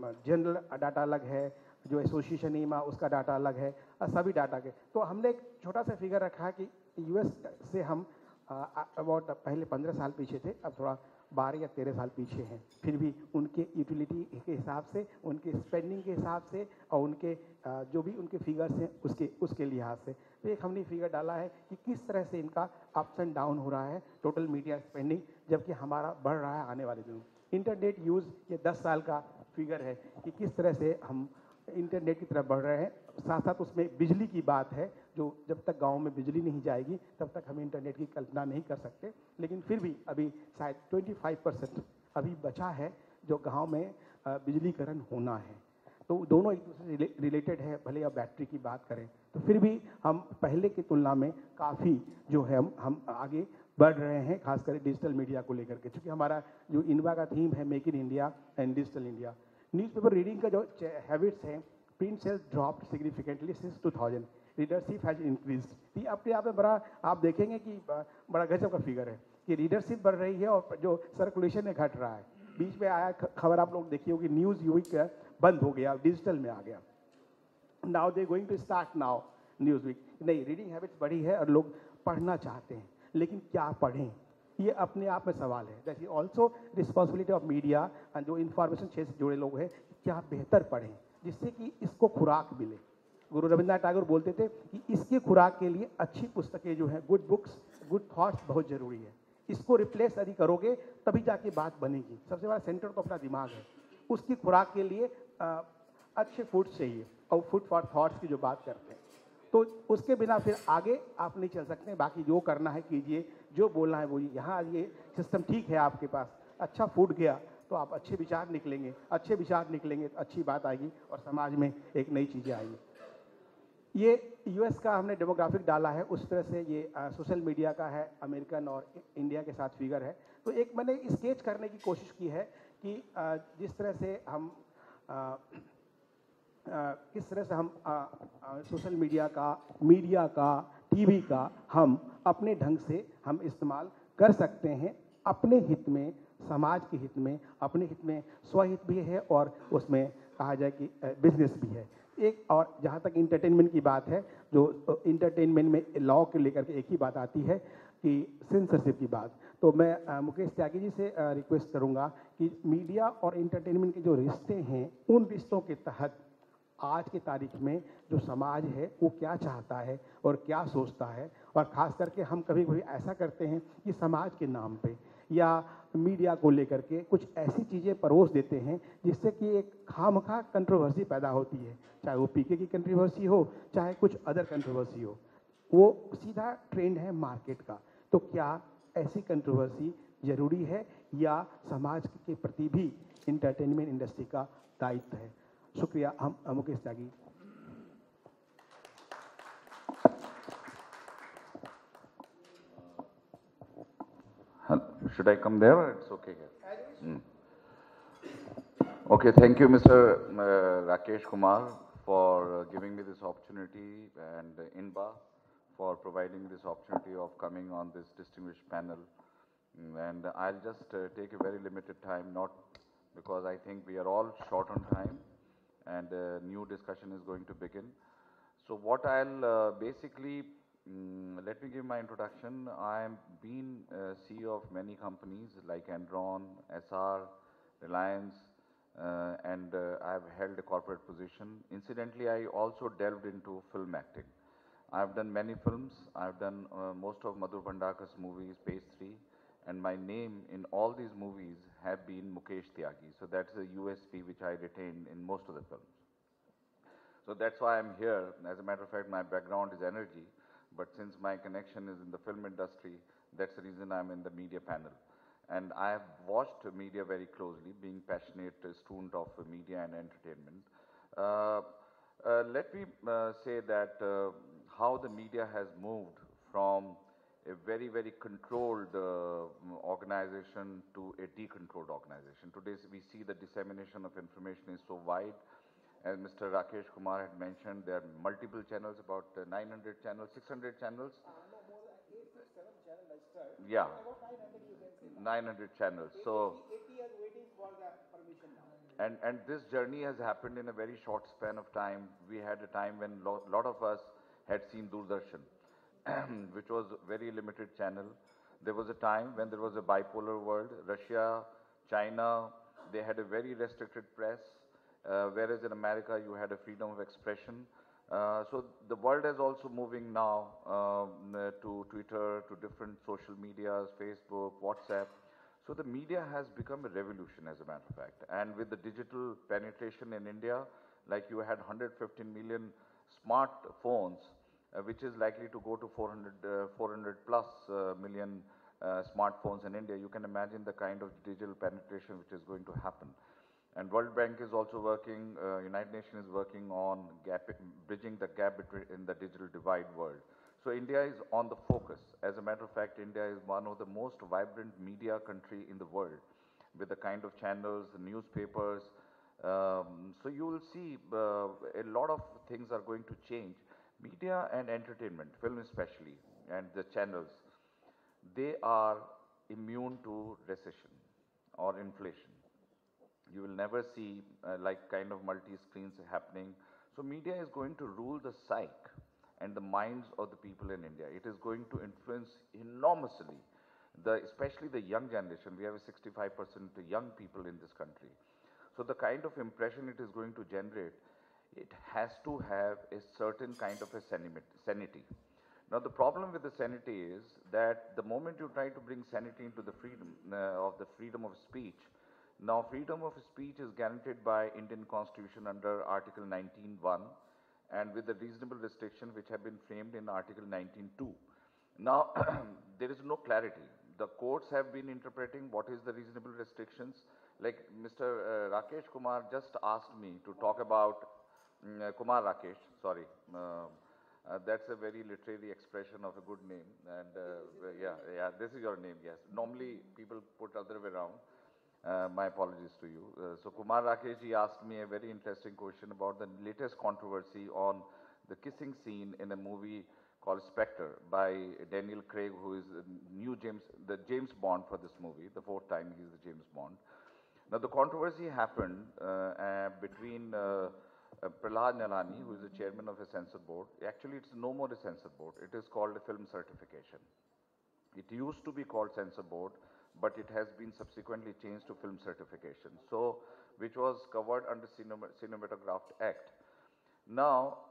Speaker 1: जनरल डाटा अलग है, जो एसोसिएशन ईमा उसका डाटा अलग है, सभी डाटा के। तो हमने एक छोटा सा फिगर रखा है कि यूएस से हम अबाउट पहले पंद्रह साल पीछे थे, अब थोड़ा बारह या तेरह साल पीछे हैं, फिर भी उनके यूटिलिटी के हिसाब से, उनके स्पेंडिंग के हिसाब से और उनके जो भी उनके फिगर्स हैं उसके उसके लिहाज से। तो एक हमने फिगर डाला है कि किस तरह से इनका अप्स एंड डाउन हो रहा है टोटल मीडिया स्पेंडिंग, जबकि हमारा बढ़ रहा है आने वाले दिनों। इंटरनेट यूज़ ये दस साल का फिगर है कि किस तरह से हम इंटरनेट की तरफ बढ़ रहे हैं। साथ साथ उसमें बिजली की बात है, जो जब तक गांव में बिजली नहीं जाएगी तब तक हम इंटरनेट की कल्पना नहीं कर सकते, लेकिन फिर भी अभी शायद पच्चीस परसेंट अभी बचा है जो गांव में बिजलीकरण होना है। तो दोनों एक दूसरे से रिलेटेड है, भले आप बैटरी की बात करें तो फिर भी हम पहले की तुलना में काफ़ी जो है हम हम आगे बढ़ रहे हैं, खासकर डिजिटल मीडिया को लेकर के, क्योंकि हमारा जो इनवा का थीम है make in India and digital India. Newspaper reading का जो हैबिट्स हैं, print sales dropped significantly since two thousand, readership has increased. ये अपने आप में बड़ा आप देखेंगे कि बड़ा गजब का फिगर है कि रीडरशिप बढ़ रही है और जो सर्कुलेशन है घट रहा है। बीच में आया खबर आप लोग देखी होगी, न्यूज़ वीक बंद हो गया, डिजिटल में आ गया। Now they going to start now Newsweek. नहीं, रीडिंग हैबिट्स बढ़ी है और लोग पढ़ना चाहते हैं, लेकिन क्या पढ़ें ये अपने आप में सवाल है। That is also responsibility of media and जो इन्फॉर्मेशन क्षेत्र से जुड़े लोग हैं, क्या बेहतर पढ़ें जिससे कि इसको खुराक मिले। गुरु रविंद्रनाथ टैगोर बोलते थे कि इसकी खुराक के लिए अच्छी पुस्तकें जो हैं, गुड बुक्स, गुड थॉट्स बहुत ज़रूरी है। इसको रिप्लेस यदि करोगे तभी जाके बात बनेगी। सबसे बड़ा सेंटर तो अपना दिमाग है, उसकी खुराक के लिए आ, अच्छे फूड्स चाहिए और फूड फॉर थॉट्स की जो बात करते हैं, तो उसके बिना फिर आगे आप नहीं चल सकते। बाकी जो करना है कीजिए, जो बोलना है बोलिए। यहाँ ये सिस्टम ठीक है, आपके पास अच्छा फूड गया तो आप अच्छे विचार निकलेंगे, अच्छे विचार निकलेंगे तो अच्छी बात आएगी और समाज में एक नई चीज़ें आएंगी। ये यूएस का हमने डेमोग्राफिक डाला है, उस तरह से ये सोशल मीडिया का है, अमेरिकन और इंडिया के साथ फिगर है। तो एक मैंने स्केच करने की कोशिश की है कि आ, जिस तरह से हम आ, आ, किस तरह से हम सोशल मीडिया का, मीडिया का, टीवी का हम अपने ढंग से हम इस्तेमाल कर सकते हैं, अपने हित में, समाज के हित में, अपने हित में, स्वहित भी है और उसमें कहा जाए कि बिजनेस भी है। एक और जहाँ तक इंटरटेनमेंट की बात है, जो इंटरटेनमेंट में लॉ के लेकर के एक ही बात आती है कि सेंसरशिप की बात। तो मैं आ, मुकेश त्यागी जी से रिक्वेस्ट करूँगा कि मीडिया और इंटरटेनमेंट के जो रिश्ते हैं, उन रिश्तों के तहत आज की तारीख में जो समाज है वो क्या चाहता है और क्या सोचता है, और ख़ास करके हम कभी कभी ऐसा करते हैं कि समाज के नाम पे या मीडिया को लेकर के कुछ ऐसी चीज़ें परोस देते हैं जिससे कि एक खामखा कंट्रोवर्सी पैदा होती है, चाहे वो पीके की कंट्रोवर्सी हो, चाहे कुछ अदर कंट्रोवर्सी हो। वो सीधा ट्रेंड है मार्केट का। तो क्या ऐसी कंट्रोवर्सी ज़रूरी है या समाज के प्रति भी इंटरटेनमेंट इंडस्ट्री का दायित्व है? शुक्रिया। हम मुकेश त्यागी।
Speaker 2: Should I come there or it's okay here? Hmm. Okay, thank you, Mister Uh, Rakesh Kumar, for uh, giving me this opportunity, and uh, INBA for providing me this opportunity of coming on this distinguished panel. Mm, And I'll just uh, take a very limited time, not because I think we are all short on time, and a new discussion is going to begin. So what I'll uh, basically, mm, let me give my introduction. I've been uh, C E O of many companies like Enron, S R, Reliance, uh, and uh, I've held a corporate position. Incidentally, I also delved into film acting. I've done many films. I've done uh, most of Madhur Bhandakar's movies, Phase three, and my name in all these movies have been Mukesh Tyagi. So that's a U S P which I retained in most of the films. So that's why I'm here. As a matter of fact, my background is energy, but since my connection is in the film industry, that's the reason I'm in the media panel. And I have watched media very closely, being passionate uh, student of uh, media and entertainment. Uh, uh, let me uh, say that uh, how the media has moved from a very, very controlled uh, organization to a decontrolled organization. Today, we see the dissemination of information is so wide. As Mister Rakesh Kumar had mentioned, there are multiple channels, about uh, nine hundred channels, six hundred channels.
Speaker 1: Uh, no, more than eight six seven channel registered.
Speaker 2: Yeah,
Speaker 1: About nine hundred you can see now.
Speaker 2: nine hundred channels. So,
Speaker 1: eighty is waiting for the permission now.
Speaker 2: and, and this journey has happened in a very short span of time. We had a time when a lo lot of us had seen Doordarshan, which was a very limited channel. There was a time when there was a bipolar world. Russia, China, they had a very restricted press, uh, whereas in America you had a freedom of expression. Uh, so the world is also moving now um, uh, to Twitter, to different social medias, Facebook, WhatsApp. So the media has become a revolution, as a matter of fact. And with the digital penetration in India, like you had one hundred fifteen million smartphones, uh, which is likely to go to four hundred, uh, four hundred plus uh, million uh, smartphones in India, you can imagine the kind of digital penetration which is going to happen. And World Bank is also working, uh, United Nations is working on gap, bridging the gap between in the digital divide world. So India is on the focus. As a matter of fact, India is one of the most vibrant media country in the world, with the kind of channels, newspapers. Um, so you will see uh, a lot of things are going to change. Media and entertainment, film especially, and the channels, they are immune to recession or inflation. You will never see uh, like kind of multi-screens happening. So media is going to rule the psyche and the minds of the people in India. It is going to influence enormously, the, especially the young generation. We have a sixty-five percent young people in this country. So the kind of impression it is going to generate, it has to have a certain kind of a sanity. Now the problem with the sanity is that the moment you try to bring sanity into the freedom uh, of the freedom of speech, now freedom of speech is guaranteed by Indian Constitution under Article nineteen one and with the reasonable restriction which have been framed in Article nineteen two. Now there is no clarity. The courts have been interpreting what is the reasonable restrictions. Like Mister Uh, Rakesh Kumar just asked me to talk about mm, uh, Kumar Rakesh, sorry. Uh, uh, that's a very literary expression of a good name. And uh, yeah, yeah, this is your name, yes. Normally people put other way around. Uh, my apologies to you. Uh, so Kumar Rakesh ji asked me a very interesting question about the latest controversy on the kissing scene in a movie called Spectre by Daniel Craig, who is the new James, the James Bond for this movie. The fourth time he is the James Bond. Now the controversy happened uh, uh, between uh, uh, Prahlad Nalani, who is the chairman of a censor board. Actually, it's no more a censor board. It is called a film certification. It used to be called censor board, but it has been subsequently changed to film certification. So, which was covered under Cinema, Cinematograph Act. Now,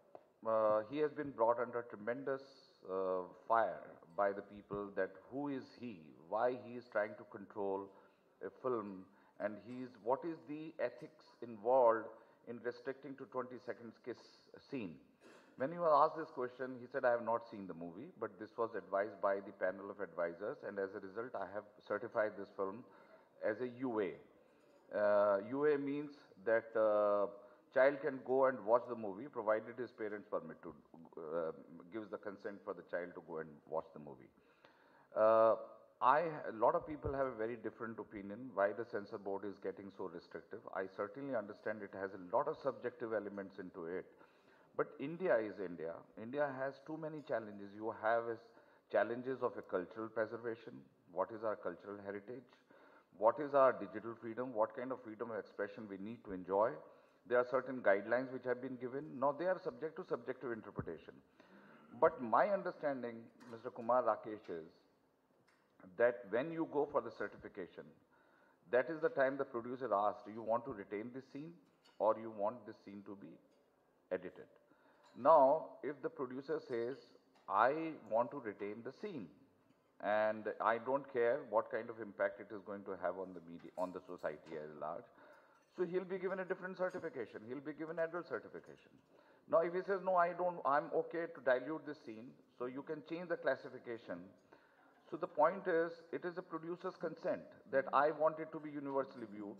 Speaker 2: uh, he has been brought under tremendous uh, fire by the people that who is he, why he is trying to control a film, and he's what is the ethics involved in restricting to twenty seconds kiss scene. When he was asked this question, he said, I have not seen the movie, but this was advised by the panel of advisors, and as a result, I have certified this film as a U A. Uh, U A means that uh, child can go and watch the movie, provided his parents permit to, uh, gives the consent for the child to go and watch the movie. Uh, I, a lot of people have a very different opinion why the censor board is getting so restrictive. I certainly understand it has a lot of subjective elements into it. But India is India. India has too many challenges. You have is challenges of a cultural preservation. What is our cultural heritage? What is our digital freedom? What kind of freedom of expression we need to enjoy? There are certain guidelines which have been given. Now they are subject to subjective interpretation. But my understanding, Mister Kumar Rakesh, is that when you go for the certification, that is the time the producer asks, do you want to retain this scene or you want this scene to be edited? Now, if the producer says, I want to retain the scene and I don't care what kind of impact it is going to have on the media, on the society at large, so he'll be given a different certification. He'll be given adult certification. Now, if he says, no, I don't, I'm okay to dilute this scene, so you can change the classification. So the point is, it is the producer's consent that I want it to be universally viewed.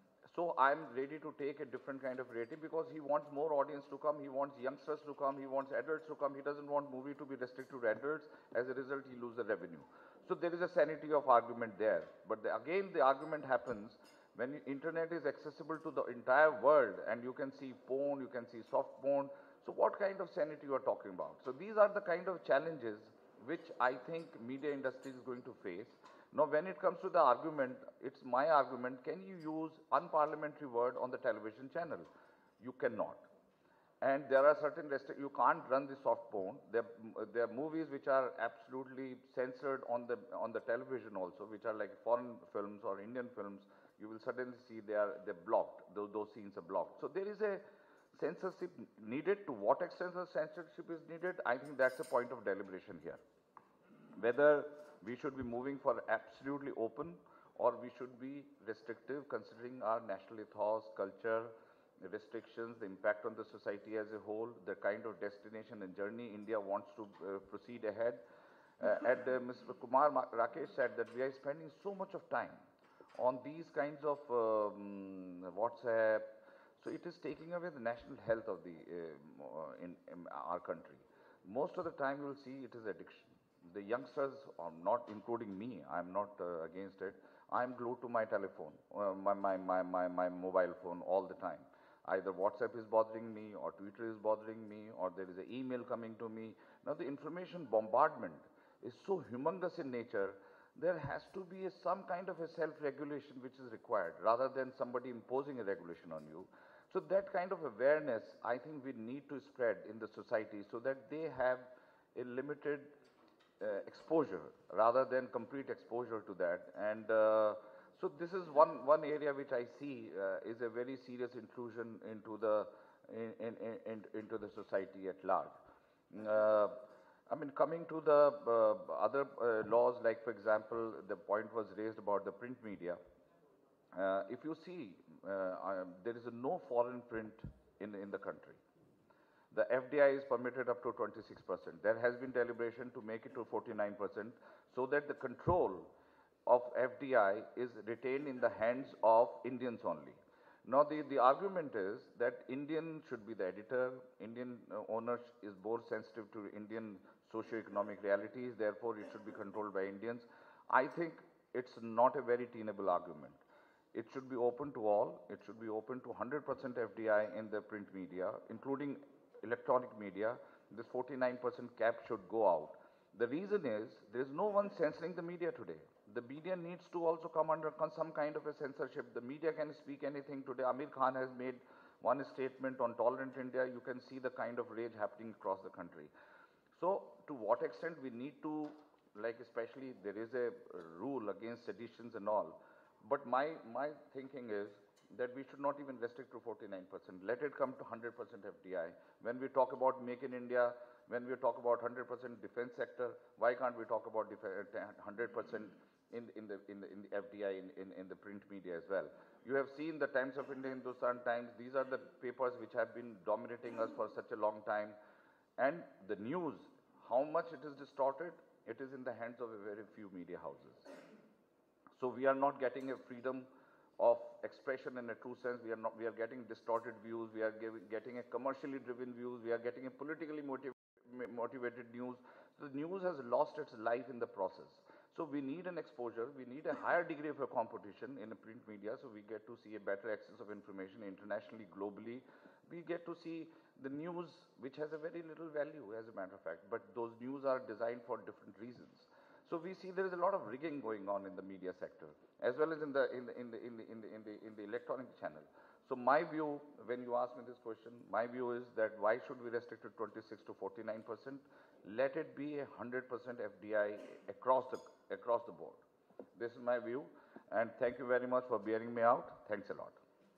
Speaker 2: So I'm ready to take a different kind of rating because he wants more audience to come, he wants youngsters to come, he wants adults to come, he doesn't want movie to be restricted to adults. As a result, he loses the revenue. So there is a sanity of argument there. But the, again, the argument happens when the internet is accessible to the entire world and you can see porn, you can see soft porn. So what kind of sanity you are talking about? So these are the kind of challenges which I think media industry is going to face. Now, when it comes to the argument, it's my argument, can you use unparliamentary word on the television channel? You cannot. And there are certain restrictions, you can't run the soft porn. There, there are movies which are absolutely censored on the, on the television also, which are like foreign films or Indian films. You will suddenly see they are, they're blocked, those, those scenes are blocked. So there is a censorship needed. To what extent the censorship is needed, I think that's a point of deliberation here. Whether we should be moving for absolutely open or we should be restrictive considering our national ethos, culture, restrictions, the impact on the society as a whole, the kind of destination and journey India wants to uh, proceed ahead. Uh, and uh, Mister Kumar Rakesh said that we are spending so much of time on these kinds of um, WhatsApp. So it is taking away the national health of the uh, in, in our country. Most of the time you will see it is addiction. The youngsters, are not including me, I'm not uh, against it. I'm glued to my telephone, uh, my, my, my, my, my mobile phone all the time. Either WhatsApp is bothering me or Twitter is bothering me or there is an email coming to me. Now the information bombardment is so humongous in nature, there has to be a, some kind of a self-regulation which is required rather than somebody imposing a regulation on you. So that kind of awareness, I think we need to spread in the society so that they have a limited uh, exposure rather than complete exposure to that. And uh, so this is one, one area which I see uh, is a very serious intrusion into the, in, in, in, into the society at large. Uh, I mean, coming to the uh, other uh, laws, like for example, the point was raised about the print media. Uh, if you see, uh, there is a no foreign print in, in the country. The F D I is permitted up to twenty-six percent. There has been deliberation to make it to forty-nine percent so that the control of F D I is retained in the hands of Indians only. Now, the, the argument is that Indian should be the editor, Indian uh, owner is more sensitive to Indian socio-economic realities, therefore it should be controlled by Indians. I think it's not a very tenable argument. It should be open to all. It should be open to one hundred percent F D I in the print media, including electronic media. This forty-nine percent cap should go out. The reason is there is no one censoring the media today. The media needs to also come under some kind of a censorship. The media can speak anything today. Amir Khan has made one statement on Tolerant India. You can see the kind of rage happening across the country. So to what extent we need to, like especially there is a rule against seditions and all. But my, my thinking is that we should not even restrict to forty-nine percent. Let it come to one hundred percent F D I. When we talk about Make in India, when we talk about one hundred percent defense sector, why can't we talk about one hundred percent in, in, the, in, the, in the F D I in, in, in the print media as well? You have seen the Times of India, Hindustan Times. These are the papers which have been dominating us for such a long time. And the news, how much it is distorted, it is in the hands of a very few media houses. So we are not getting a freedom of expression in a true sense. We are not. We are getting distorted views. We are giving, getting a commercially driven views. We are getting a politically motiv motivated news. So the news has lost its life in the process. So we need an exposure, we need a higher degree of a competition in a print media, so we get to see a better access of information internationally, globally. We get to see the news, which has a very little value, as a matter of fact, but those news are designed for different reasons. So we see there is a lot of rigging going on in the media sector, as well as in the in the in the in the in the in the, in the electronic channel. So my view, when you ask me this question, my view is that why should we restrict it twenty-six to forty-nine percent? Let it be a one hundred percent F D I across the across the board. This is my view, and thank you very much for bearing me out. Thanks a lot.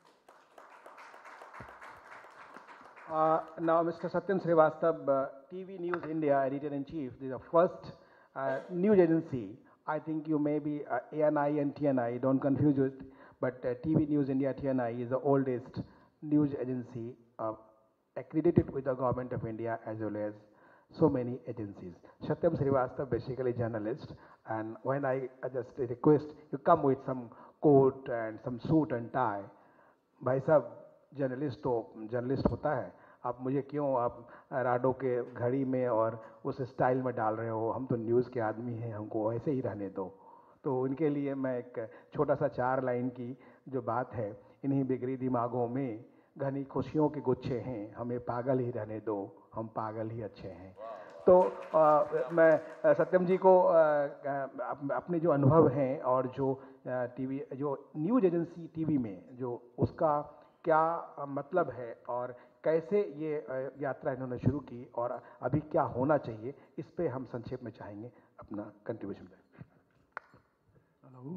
Speaker 1: Uh, now, Mister Satyam Srivastava, uh, T V News India Editor-in-Chief, this is the first uh, news agency. I think you may be uh, A N I and T N I, don't confuse it, but uh, T V News India T N I is the oldest news agency uh, accredited with the government of India as well as so many agencies. Satyam Srivastava, basically journalist, and when I, I just request you come with some coat and some suit and tie, भाई साहब journalist तो journalist होता है, आप मुझे क्यों आप Rado के घड़ी में और उस स्टाइल में डाल रहे हो, हम तो न्यूज़ के आदमी हैं, हमको ऐसे ही रहने दो। तो उनके लिए मैं एक छोटा सा चार लाइन की जो बात है, इन्हीं बिगड़ी दिमागों में घनी खुशियों के गुच्छे हैं, हमें पागल ही रहने दो, हम पागल ही अच्छे हैं। तो आ, मैं सत्यम जी को आ, आ, अपने जो अनुभव हैं और जो टीवी जो न्यूज़ एजेंसी टीवी में जो उसका क्या मतलब है और कैसे ये यात्रा इन्होंने शुरू की और अभी क्या होना चाहिए, इस पे हम संक्षेप में चाहेंगे अपना कंट्रीब्यूशन दें।
Speaker 3: हेलो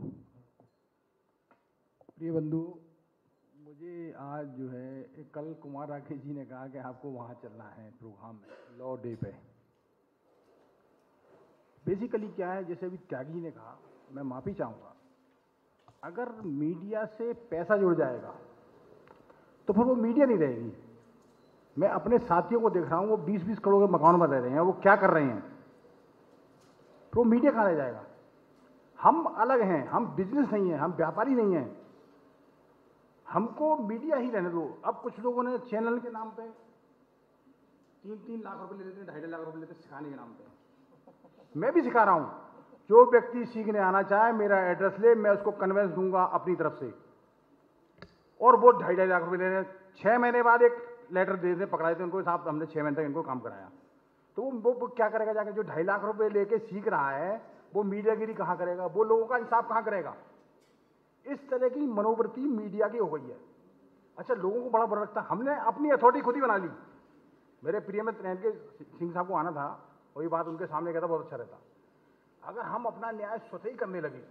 Speaker 3: प्रिय बंधु, मुझे आज जो है एक कल कुमार राकेश जी ने कहा कि आपको वहाँ चलना है प्रोग्राम में लॉ डे पे। बेसिकली क्या है, जैसे अभी त्यागी जी ने कहा, मैं माफ़ी चाहूँगा, अगर मीडिया से पैसा जुड़ जाएगा तो फिर वो मीडिया नहीं रहेगी। मैं अपने साथियों को देख रहा हूँ, वो बीस बीस करोड़ के मकान में रह रहे हैं, वो क्या कर रहे हैं, तो वो मीडिया कहाँ रह जाएगा। हम अलग हैं, हम बिजनेस नहीं हैं, हम व्यापारी नहीं हैं, हमको मीडिया ही रहने दो। अब कुछ लोगों ने चैनल के नाम पे तीन तीन लाख रुपए ले लेते हैं, ढाई ढाई लाख रुपए लेते हैं सिखाने के नाम पे। मैं भी सिखा रहा हूँ, जो व्यक्ति सीखने आना चाहे मेरा एड्रेस ले, मैं उसको कन्वेंस दूंगा अपनी तरफ से, और वो ढाई ढाई लाख रुपए ले रहे हैं। छः महीने बाद एक लेटर दे देते, पकड़ा देते उनको, साहब हमने छः महीने तक इनको काम कराया। तो वो वो क्या करेगा जाके, जो ढाई लाख रुपए लेके सीख रहा है वो मीडियागिरी कहाँ करेगा, वो लोगों का इंसाफ कहाँ करेगा। इस तरह की मनोवृत्ति मीडिया की हो गई है। अच्छा, लोगों को बड़ा बुरा लगता है, हमने अपनी अथॉरिटी खुद ही बना ली। मेरे प्रिय मित्र एन के सिंह साहब को आना था, वही बात उनके सामने कहता बहुत अच्छा रहता। अगर हम अपना न्याय स्वतः ही करने लगे,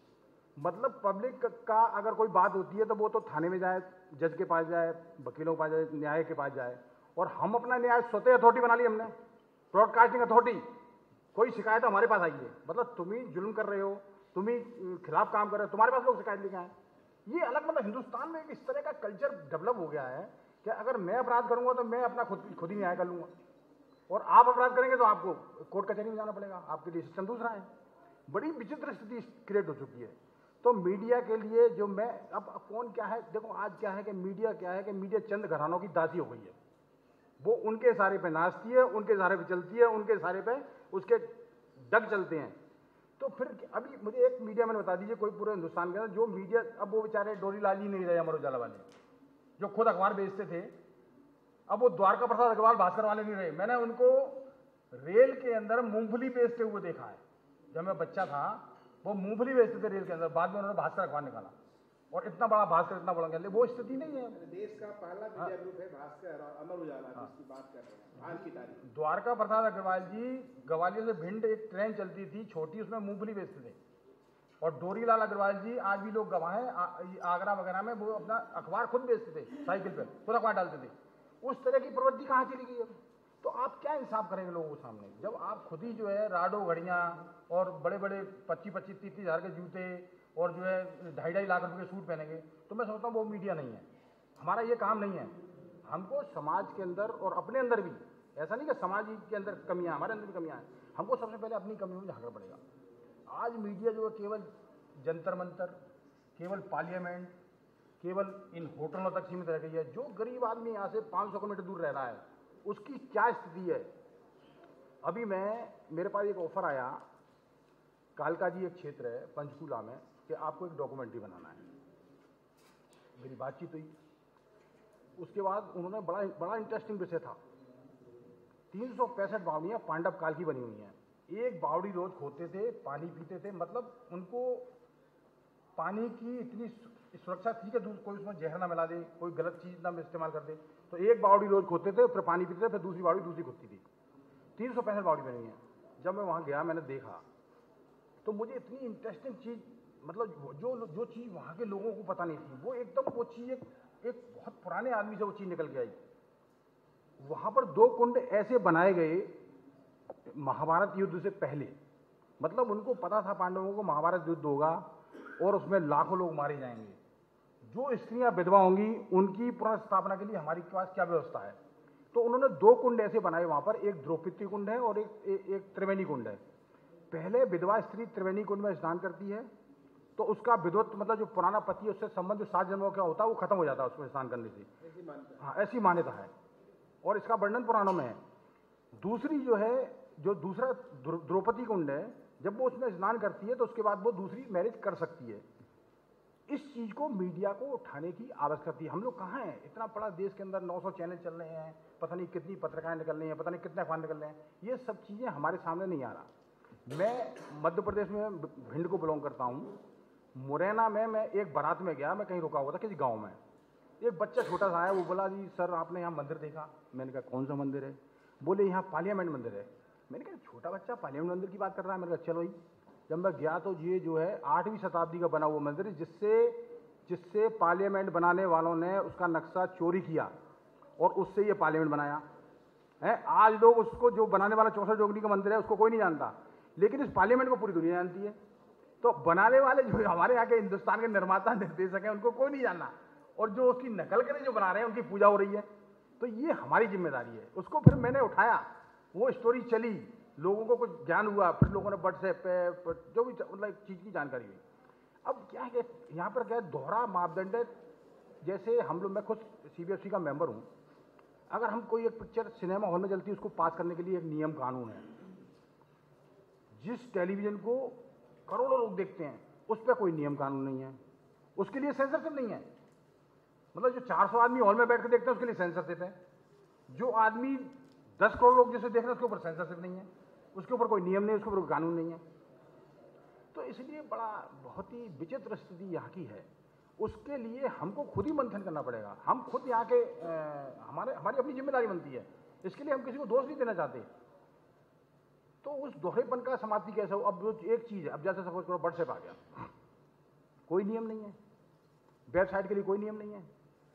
Speaker 3: मतलब पब्लिक का अगर कोई बात होती है तो वो तो थाने में जाए, जज के पास जाए, वकीलों के पास जाए, न्याय के पास जाए, और हम अपना न्याय स्वतः अथॉरिटी बना ली हमने, ब्रॉडकास्टिंग अथॉरिटी। कोई शिकायत हमारे पास आई है, मतलब तुम ही जुल्म कर रहे हो, तुम ही खिलाफ काम कर रहे हो, तुम्हारे पास लोग शिकायत लेके आए। ये अलग, मतलब हिंदुस्तान में एक इस तरह का कल्चर डेवलप हो गया है कि अगर मैं अपराध करूंगा तो मैं अपना खुद खुद ही न्याय कर लूंगा, और आप अपराध करेंगे तो आपको कोर्ट कचहरी में जाना पड़ेगा, आपके लिए सिस्टम दूसरा है। बड़ी विचित्र स्थिति क्रिएट हो चुकी है। तो मीडिया के लिए जो मैं अब कौन क्या है, देखो आज क्या है कि मीडिया क्या है कि मीडिया चंद घरानों की दासी हो गई है। वो उनके सारे पे नाचती है, उनके सारे पे चलती है, उनके सारे पे उसके डग चलते हैं। तो फिर अभी मुझे एक मीडिया मैंने बता दीजिए, कोई पूरे हिंदुस्तान के अंदर जो मीडिया, अब वो बेचारे डोरी लाल जी नहीं रहे, अमर उजाला वाले जो खुद अखबार बेचते थे, अब वो द्वारका प्रसाद अग्रवाल भास्कर वाले नहीं रहे। मैंने उनको रेल के अंदर मूंगफली बेचते हुए देखा है। जब मैं बच्चा था वो मूंगफली बेचते थे रेल के अंदर, बाद में उन्होंने भास्कर अखबार निकाला, और इतना बड़ा भास्कर इतना बड़ा गया। वो स्थिति नहीं है।
Speaker 1: देश का पहला मीडिया ग्रुप है भास्कर और अमर उजाला, जिसकी बात कर रहे हैं आज की तारीख।
Speaker 3: द्वारका प्रसाद अग्रवाल जी, ग्वालियर से भिंड एक ट्रेन चलती थी छोटी, उसमें मूंगफली बेचते थे। और डोरीलाल अग्रवाल जी, आज भी लोग गवाह हैं, आगरा वगैरह में वो अपना अखबार खुद बेचते थे, साइकिल पर खुद अखबार डालते थे। उस तरह की प्रवृत्ति कहाँ चली गई है। तो आप क्या इंसाफ करेंगे लोगों के सामने, जब आप खुद ही जो है राडो घड़ियाँ और बड़े बड़े पच्चीस पच्चीस तीस तीस हज़ार के जूते और जो है ढाई ढाई लाख रुपए के सूट पहनेंगे। तो मैं सोचता हूँ वो मीडिया नहीं है, हमारा ये काम नहीं है। हमको समाज के अंदर और अपने अंदर भी, ऐसा नहीं कि समाज के अंदर कमियाँ, हमारे अंदर भी कमियाँ हैं, हमको सबसे पहले अपनी कमियों में झांकना पड़ेगा। आज मीडिया जो है केवल जंतर मंतर, केवल पार्लियामेंट, केवल इन होटलों तक सीमित रह गई है। जो गरीब आदमी यहाँ से पाँच सौ किलोमीटर दूर रह रहा है, उसकी क्या स्थिति है। अभी मैं, मेरे पास एक ऑफर आया कालका जी एक क्षेत्र है पंचकूला में कि आपको एक डॉक्यूमेंट्री बनाना है। मेरी बातचीत हुई, उसके बाद उन्होंने बड़ा बड़ा इंटरेस्टिंग विषय था। तीन सौ पैंसठ बावड़ियाँ पांडव काल की बनी हुई हैं। एक बावड़ी रोज खोदते थे, पानी पीते थे, मतलब उनको पानी की इतनी सुरक्षा थी कि कोई उसमें जहर ना मिला दे, कोई गलत चीज़ ना इस्तेमाल कर दे। तो एक बावड़ी रोज खोदते थे, फिर पानी पीते थे, फिर दूसरी बावड़ी दूसरी खोदती थी। तीन सौ पैंसठ बावड़ी बनी है। जब मैं वहाँ गया, मैंने देखा तो मुझे इतनी इंटरेस्टिंग चीज़, मतलब जो जो चीज़ वहाँ के लोगों को पता नहीं थी, वो एकदम वो चीज़ एक, एक बहुत पुराने आदमी से वो चीज़ निकल के आई। वहाँ पर दो कुंड ऐसे बनाए गए महाभारत युद्ध से पहले, मतलब उनको पता था पांडवों को महाभारत युद्ध होगा और उसमें लाखों लोग मारे जाएंगे। जो स्त्रियां विधवा होंगी उनकी पुनर्स्थापना के लिए हमारे पास क्या व्यवस्था है। तो उन्होंने दो कुंड ऐसे बनाए वहाँ पर, एक द्रौपदी कुंड है और एक, एक, एक त्रिवेणी कुंड है। पहले विधवा स्त्री त्रिवेणी कुंड में स्नान करती है तो उसका विधवत, मतलब जो पुराना पति है उससे संबंध जो सात जन्मों का होता है वो खत्म हो जाता है उसमें स्नान करने से। हाँ, ऐसी मान्यता है और इसका वर्णन पुराणों में है। दूसरी जो है, जो दूसरा द्रौपदी कुंड है, जब वो उसमें स्नान करती है तो उसके बाद वो दूसरी मैरिज कर सकती है। इस चीज को मीडिया को उठाने की आवश्यकता थी। हम लोग कहाँ हैं, इतना बड़ा देश के अंदर नौ सौ चैनल चल रहे हैं, पता नहीं कितनी पत्रिकाएं निकल रही हैं, पता नहीं कितने अखबार निकल रहे हैं, ये सब चीजें हमारे सामने नहीं आ रहा। मैं मध्य प्रदेश में भिंड को बिलोंग करता हूँ। मुरैना में मैं एक बारात में गया, मैं कहीं रुका हुआ था किसी गाँव में। एक बच्चा छोटा सा आया, वो बोला जी सर आपने यहाँ मंदिर देखा? मैंने कहा कौन सा मंदिर है? बोले यहाँ पार्लियामेंट मंदिर है। मैंने कहा छोटा बच्चा पार्लियामेंट मंदिर की बात कर रहा है? मैंने कहा चलो ही। जब मैं गया तो ये जो है आठवीं शताब्दी का बना हुआ मंदिर, जिससे जिससे पार्लियामेंट बनाने वालों ने उसका नक्शा चोरी किया और उससे ये पार्लियामेंट बनाया है। आज लोग उसको, जो बनाने वाला चौसठ जोगनी का मंदिर है, उसको कोई नहीं जानता, लेकिन इस पार्लियामेंट को पूरी दुनिया जानती है। तो बनाने वाले जो हमारे यहाँ के हिंदुस्तान के निर्माता निर्देशक हैं उनको कोई नहीं जानना, और जो उसकी नकल करें जो बना रहे हैं उनकी पूजा हो रही है। तो ये हमारी जिम्मेदारी है। उसको फिर मैंने उठाया, वो स्टोरी चली, लोगों को कुछ ज्ञान हुआ, फिर लोगों ने व्हाट्सएप पे जो भी मतलब चीज़ की जानकारी हुई। अब क्या है कि यहाँ पर क्या है, दोहरा मापदंड है। जैसे हम लोग, मैं खुद सीबीएफसी का मेंबर हूँ, अगर हम कोई एक पिक्चर सिनेमा हॉल में चलती है उसको पास करने के लिए एक नियम कानून है। जिस टेलीविजन को करोड़ों लोग देखते हैं उस पर कोई नियम कानून नहीं है, उसके लिए सेंसरशिप नहीं है। मतलब जो चार सौ आदमी हॉल में बैठ के देखते हैं उसके लिए सेंसरशिप है। जो आदमी दस करोड़ लोग जिसे देख रहे हैं उसके ऊपर सेंसरशिप नहीं है, उसके ऊपर कोई नियम नहीं, उसके ऊपर कोई कानून नहीं है। तो इसलिए बड़ा बहुत ही विचित्र स्थिति यहाँ की है। उसके लिए हमको खुद ही मंथन करना पड़ेगा। हम खुद यहाँ के आ, हमारे हमारी अपनी जिम्मेदारी बनती है। इसके लिए हम किसी को दोष नहीं देना चाहते। तो उस दोहरेपन का समाप्ति कैसे हो? अब जो एक चीज़ है, अब जैसे सपोज करो व्हाट्सएप आ गया, कोई नियम नहीं है, वेबसाइट के लिए कोई नियम नहीं है।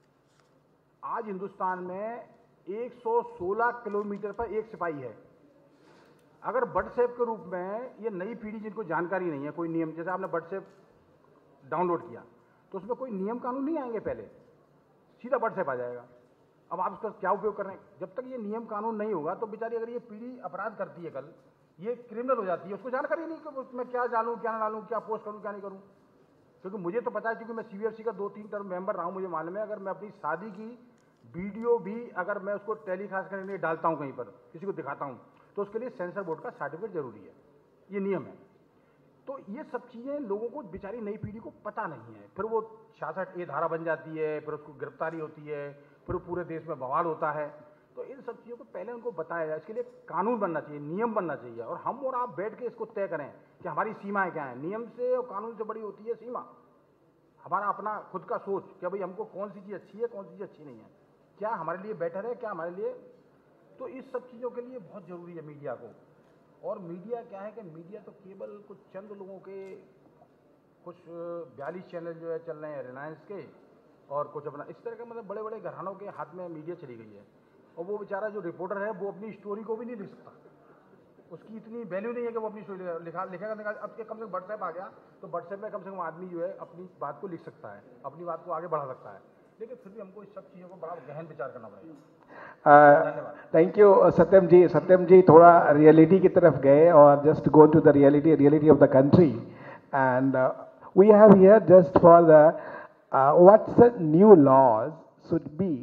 Speaker 3: आज हिंदुस्तान में एक सौ सोलह किलोमीटर पर एक सिपाही है। अगर व्हाट्सएप के रूप में ये नई पीढ़ी जिनको जानकारी नहीं है, कोई नियम, जैसे आपने व्हाट्सएप डाउनलोड किया तो उसमें कोई नियम कानून नहीं आएंगे, पहले सीधा व्हाट्सएप आ जाएगा। अब आप उसका क्या उपयोग कर रहे हैं? जब तक ये नियम कानून नहीं होगा तो बेचारी, अगर ये पीढ़ी अपराध करती है, कल ये क्रिमिनल हो जाती है, उसको जानकारी नहीं कि उसमें क्या डालूं क्या ना डालूं, क्या पोस्ट करूं क्या नहीं करूं। क्योंकि मुझे तो पता है, क्योंकि मैं सीबीएफसी का दो तीन टर्म मेंबर रहा हूं, मुझे मालूम है। अगर मैं अपनी शादी की वीडियो भी अगर मैं उसको टेलीकास्ट करने के लिए डालता हूं, कहीं पर किसी को दिखाता हूं, तो उसके लिए सेंसर बोर्ड का सर्टिफिकेट जरूरी है, ये नियम है। तो ये सब चीज़ें लोगों को, बेचारी नई पीढ़ी को पता नहीं है। फिर वो छियासठ ए धारा बन जाती है, फिर उसको गिरफ्तारी होती है, फिर पूरे देश में बवाल होता है। तो इन सब चीज़ों को पहले उनको बताया जाए। इसके लिए कानून बनना चाहिए, नियम बनना चाहिए, और हम और आप बैठ के इसको तय करें कि हमारी सीमाएं क्या हैं। नियम से और कानून से बड़ी होती है सीमा, हमारा अपना खुद का सोच कि भाई हमको कौन सी चीज़ अच्छी है, कौन सी चीज़ अच्छी नहीं है, क्या हमारे लिए बेटर है, क्या हमारे लिए। तो इस सब चीज़ों के लिए बहुत ज़रूरी है मीडिया को। और मीडिया क्या है कि मीडिया तो केवल कुछ चंद लोगों के, कुछ बयालीस चैनल जो है चल रहे हैं रिलायंस के, और कुछ अपना इस तरह के, मतलब बड़े बड़े घरानों के हाथ में मीडिया चली गई है। और वो बेचारा जो रिपोर्टर है वो अपनी स्टोरी को भी नहीं लिख सकता, उसकी इतनी वैल्यू नहीं है कि वो अपनी स्टोरी लिखा लिखेगा लिखा अब के कम से कम व्हाट्सएप आ गया तो व्हाट्सएप में कम से कम आदमी जो है अपनी बात को लिख सकता है, अपनी बात को आगे बढ़ा सकता है। लेकिन फिर भी हमको इस सब चीज़ों को बड़ा गहन विचार करना पड़ेगा। धन्यवाद।
Speaker 1: थैंक यू सत्यम जी। सत्यम जी थोड़ा रियलिटी की तरफ गए, और just go to the reality reality of the country. And we have here just for the what's the new laws should be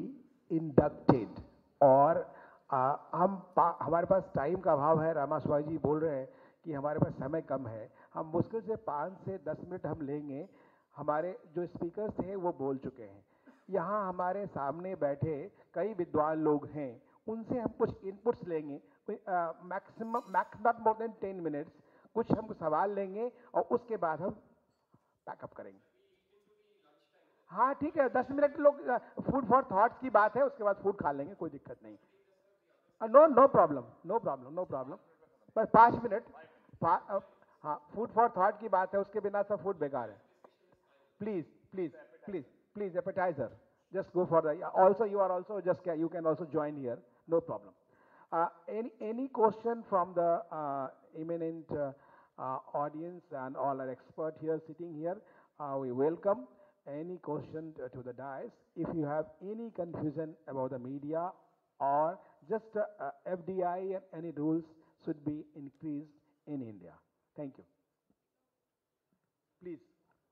Speaker 1: inducted. और uh, हम हमारे पास टाइम का अभाव है। रामा स्वामी जी बोल रहे हैं कि हमारे पास समय कम है, हम मुश्किल से पाँच से दस मिनट हम लेंगे। हमारे जो स्पीकर्स थे वो बोल चुके हैं। यहाँ हमारे सामने बैठे कई विद्वान लोग हैं, उनसे हम कुछ इनपुट्स लेंगे, maximum max not more than ten minutes, कुछ हम सवाल लेंगे और उसके बाद हम पैकअप करेंगे। हाँ ठीक है, दस मिनट लोग फूड फॉर थॉट्स की बात है, उसके बाद फूड खा लेंगे, कोई दिक्कत नहीं। No no problem, no problem, no problem. पर पाँच मिनट, हाँ फूड फॉर थॉट की बात है, उसके बिना सब फूड बेकार है। Please please please please appetizer, just go for the, also you are also just, you can also join here, no problem. Uh, any any question from the uh, eminent uh, uh, audience and all our expert here sitting here? Uh, we welcome any question to, to the dais. If you have any confusion about the media or just uh, uh, F D I and any rules should be increased in India. Thank you. Please.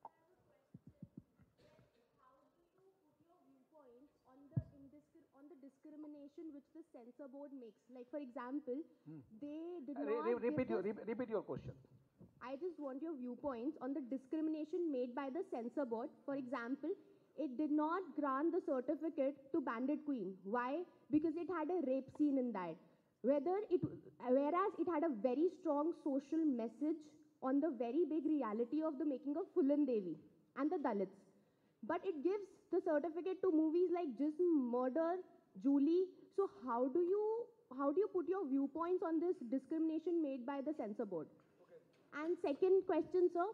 Speaker 4: On the discrimination which the censor board makes, like for example, hmm. they did
Speaker 1: uh,
Speaker 4: not
Speaker 1: re repeat your
Speaker 4: re
Speaker 1: repeat your question.
Speaker 4: I just want your viewpoints on the discrimination made by the censor board. For example, it did not grant the certificate to Bandit Queen. Why? Because it had a rape scene in that. Whether it, whereas it had a very strong social message on the very big reality of the making of Phulan Devi and the Dalits. But it gives the certificate to movies like Jism, Murder, Julie. So how do you how do you put your viewpoints on this discrimination made by the censor board? Okay. And second question, sir,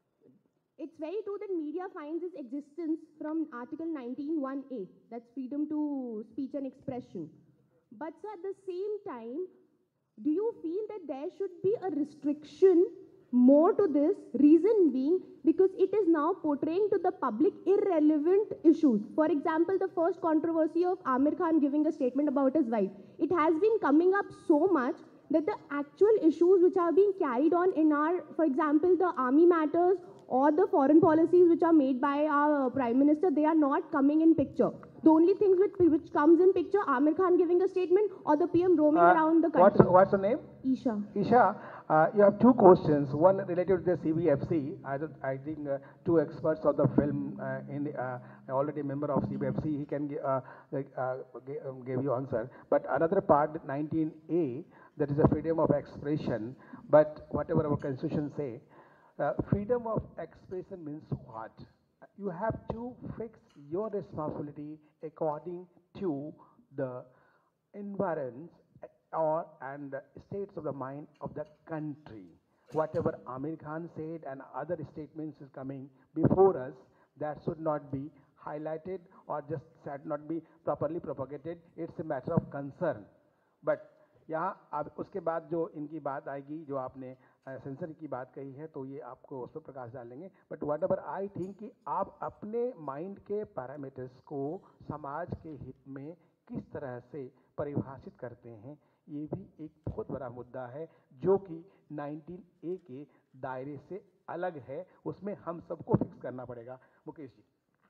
Speaker 4: it's very true that media finds its existence from Article nineteen one A, that's freedom to speech and expression. But sir, at the same time, do you feel that there should be a restriction more to this, reason being because it is now portraying to the public irrelevant issues? For example, the first controversy of Amir Khan giving a statement about his wife. It has been coming up so much that the actual issues which are being carried on in our, for example, the army matters or the foreign policies which are made by our Prime Minister, they are not coming in picture. The only things which, which comes in picture, Amir Khan giving a statement or the P M roaming uh, around the country.
Speaker 1: What's, what's her name?
Speaker 4: Isha.
Speaker 1: Isha, uh, you have two questions. One related to the C B F C. I, I think uh, two experts of the film, uh, in the, uh, already a member of C B F C, he can uh, uh, give you answer. But another part, nineteen A, that is a freedom of expression. But whatever our constitution say, uh, freedom of expression means what? You have to fix your responsibility according to the environs or and states of the mind of the country. Whatever Amir Khan said and other statements is coming before us, that should not be highlighted or just should not be properly propagated. It's a matter of concern. But यहाँ अब उसके बाद जो इनकी बात आएगी, जो आपने सेंसर की बात कही है, तो ये आपको उस पर प्रकाश डालेंगे। But whatever I think कि आप अपने माइंड के पैरामीटर्स को समाज के हित में किस तरह से परिभाषित करते हैं, ये भी एक बहुत बड़ा मुद्दा है जो कि नाइनटीन ए के दायरे से अलग है, उसमें हम सबको फिक्स करना पड़ेगा। Mukesh ji.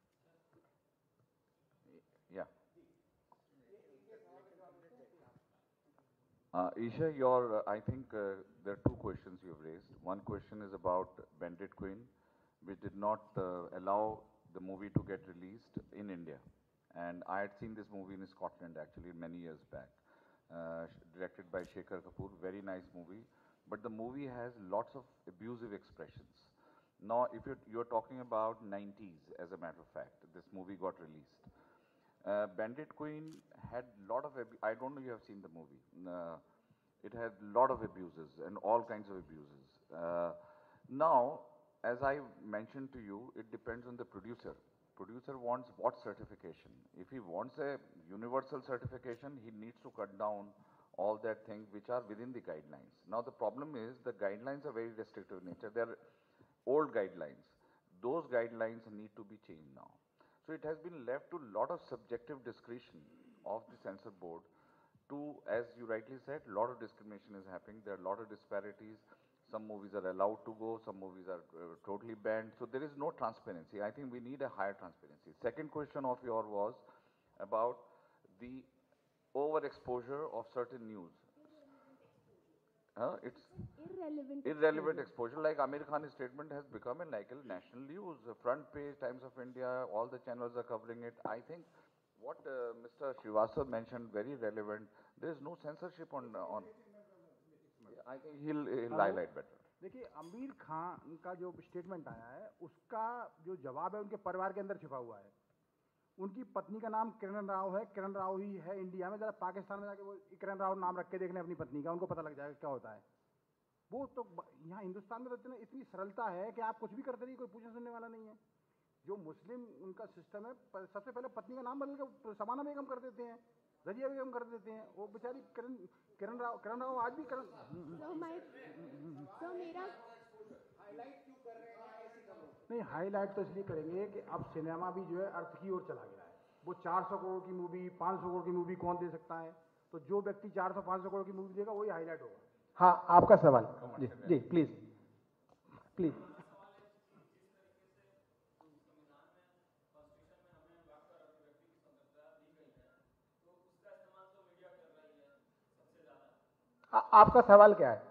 Speaker 2: Yeah. Uh, Isha, your, uh, I think uh, there are two questions you've raised. One question is about Bandit Queen, which did not uh, allow the movie to get released in India. And I had seen this movie in Scotland actually many years back, uh, directed by Shekhar Kapoor, very nice movie. But the movie has lots of abusive expressions. Now, if you're, you're talking about nineties, as a matter of fact, this movie got released. Uh, Bandit Queen had a lot of, I don't know if you have seen the movie. Uh, it had a lot of abuses and all kinds of abuses. Uh, now, as I mentioned to you, it depends on the producer. Producer wants what certification? If he wants a universal certification, he needs to cut down all that things which are within the guidelines. Now the problem is the guidelines are very restrictive in nature. They are old guidelines. Those guidelines need to be changed now. So it has been left to a lot of subjective discretion of the censor board to, as you rightly said, a lot of discrimination is happening. There are a lot of disparities. Some movies are allowed to go, some movies are uh, totally banned. So there is no transparency. I think we need a higher transparency. Second question of yours was about the overexposure of certain news. uh, it's
Speaker 4: Irrelevant.
Speaker 2: irrelevant
Speaker 4: exposure.
Speaker 2: exposure. Like Amir Khan's statement has become a, like a national news. The front page, Times of India, all the channels are covering it. I think what uh, Mister Srivastava mentioned very relevant. There is no censorship on on. I think he'll, he'll highlight better.
Speaker 3: देखिए, आमिर खान का जो statement आया है उसका जो जवाब है उनके परिवार के अंदर छिपा हुआ है। उनकी पत्नी का नाम किरण राव है, किरण राव ही है इंडिया में। जरा पाकिस्तान में जाके वो किरण राव नाम रख के देख लें अपनी पत्नी का, उनको पता लग जाएगा क्या होता है। वो तो यहाँ हिंदुस्तान में रहते हैं, इतनी सरलता है कि आप कुछ भी करते रहिए, कोई पूछने सुनने वाला नहीं है। जो मुस्लिम उनका सिस्टम है, सबसे पहले पत्नी का नाम बदल के समाना बेगम कर देते हैं, रजिया बेगम कर देते हैं। वो बेचारी किरण किरण राव किरण राव आज भी किरण
Speaker 4: तो मेरा
Speaker 3: नहीं, हाईलाइट तो इसलिए करेंगे कि अब सिनेमा भी जो है अर्थ की ओर चला गया है। वो चार सौ करोड़ की मूवी, पाँच सौ करोड़ की मूवी कौन दे सकता है? तो जो व्यक्ति चार सौ पाँच सौ करोड़ की मूवी देगा वही हाईलाइट होगा।
Speaker 1: हाँ, आपका सवाल। जी जी, प्लीज प्लीज। आपका सवाल क्या है?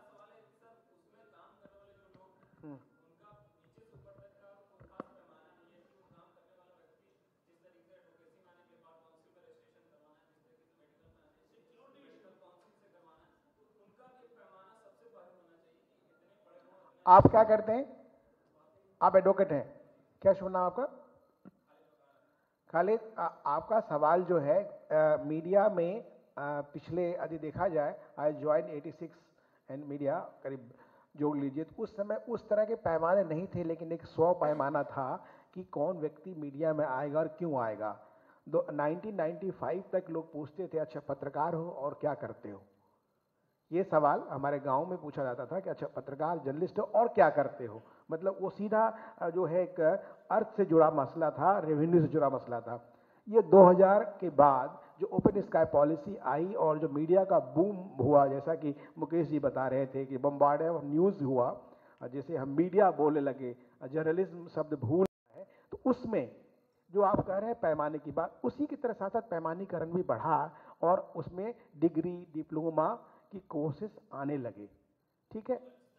Speaker 1: आप क्या करते हैं? आप एडवोकेट हैं, क्या शुभ नाम आपका? खालिद, आपका सवाल जो है आ, मीडिया में आ, पिछले यदि देखा जाए, I join eighty six and media करीब जोड़ लीजिए, तो उस समय उस तरह के पैमाने नहीं थे, लेकिन एक सौ पैमाना था कि कौन व्यक्ति मीडिया में आएगा और क्यों आएगा। दो नाइनटीन नाइंटी फाइव तक लोग पूछते थे, अच्छा पत्रकार हो और क्या करते हो? ये सवाल हमारे गांव में पूछा जाता था कि अच्छा पत्रकार जर्नलिस्ट हो और क्या करते हो। मतलब वो सीधा जो है एक अर्थ से जुड़ा मसला था, रेवेन्यू से जुड़ा मसला था। ये दो हज़ार के बाद जो ओपन स्काई पॉलिसी आई और जो मीडिया का बूम हुआ, जैसा कि मुकेश जी बता रहे थे कि बम्बार्डियर ऑफ न्यूज़ हुआ, जैसे हम मीडिया बोलने लगे, जर्नलिज्म शब्द भूल है, तो उसमें जो आप कह रहे हैं पैमाने की बात, उसी की तरह साथ साथ पैमानीकरण भी बढ़ा और उसमें डिग्री डिप्लोमा की कोर्सेस आने लगे। ठीक है,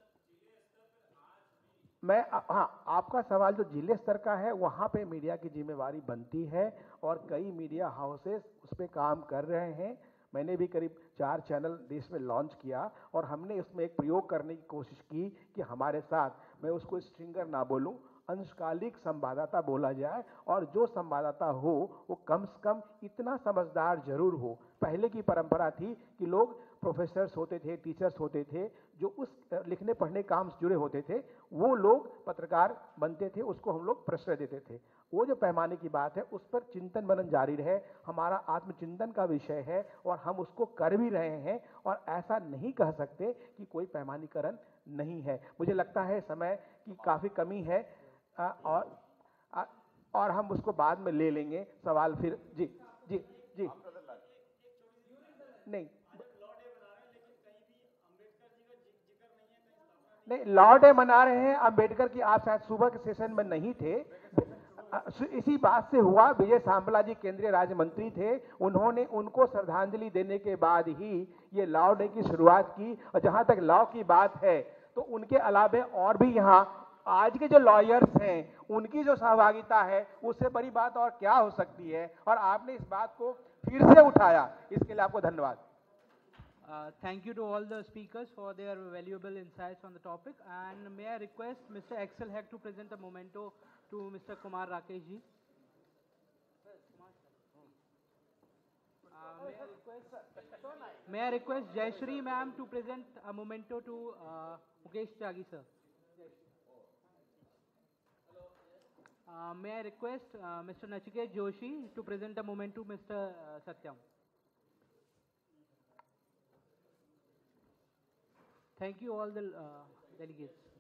Speaker 1: मैं हाँ, आपका सवाल जो जिले स्तर का है वहाँ पे मीडिया की जिम्मेवारी बनती है और कई मीडिया हाउसेस उस पर काम कर रहे हैं। मैंने भी करीब चार चैनल देश में लॉन्च किया और हमने इसमें एक प्रयोग करने की कोशिश की कि हमारे साथ, मैं उसको स्ट्रिंगर ना बोलूं, अंशकालिक संवाददाता बोला जाए, और जो संवाददाता हो वो कम से कम इतना समझदार जरूर हो। पहले की परंपरा थी कि लोग प्रोफेसर्स होते थे, टीचर्स होते थे, जो उस लिखने पढ़ने काम से जुड़े होते थे, वो लोग पत्रकार बनते थे, उसको हम लोग प्रश्रय देते थे। वो जो पैमाने की बात है उस पर चिंतन मनन जारी रहे, हमारा आत्मचिंतन का विषय है और हम उसको कर भी रहे हैं, और ऐसा नहीं कह सकते कि कोई पैमानीकरण नहीं है। मुझे लगता है समय की काफ़ी कमी है आ, और आ, और हम उसको बाद में ले लेंगे सवाल फिर। जी जी जी नहीं नहीं, लॉ डे मना रहे हैं अंबेडकर की। आप शायद सुबह के सेशन में नहीं थे। इसी बात से हुआ, विजय सांपला जी केंद्रीय राज्य मंत्री थे, उन्होंने उनको श्रद्धांजलि देने के बाद ही ये लॉ डे की शुरुआत की। और जहां तक लॉ की बात है तो उनके अलावे और भी यहाँ आज के जो लॉयर्स हैं उनकी जो सहभागिता है, उससे बड़ी बात और क्या हो सकती है, और आपने इस बात को फिर से उठाया, इसके लिए आपको धन्यवाद।
Speaker 5: Uh, thank you to all the speakers for their valuable insights on the topic, and may I request Mister Axel Heck to present a memento to Mister Kumar Rakesh ji. Uh, may, I request, may I request Jayashree ma'am to present a memento to uh, Mukesh Tyagi sir. Uh, may I request uh, Mister Nachiket Joshi to present a memento to Mister Uh, Satyam. Thank you all the uh, delegates.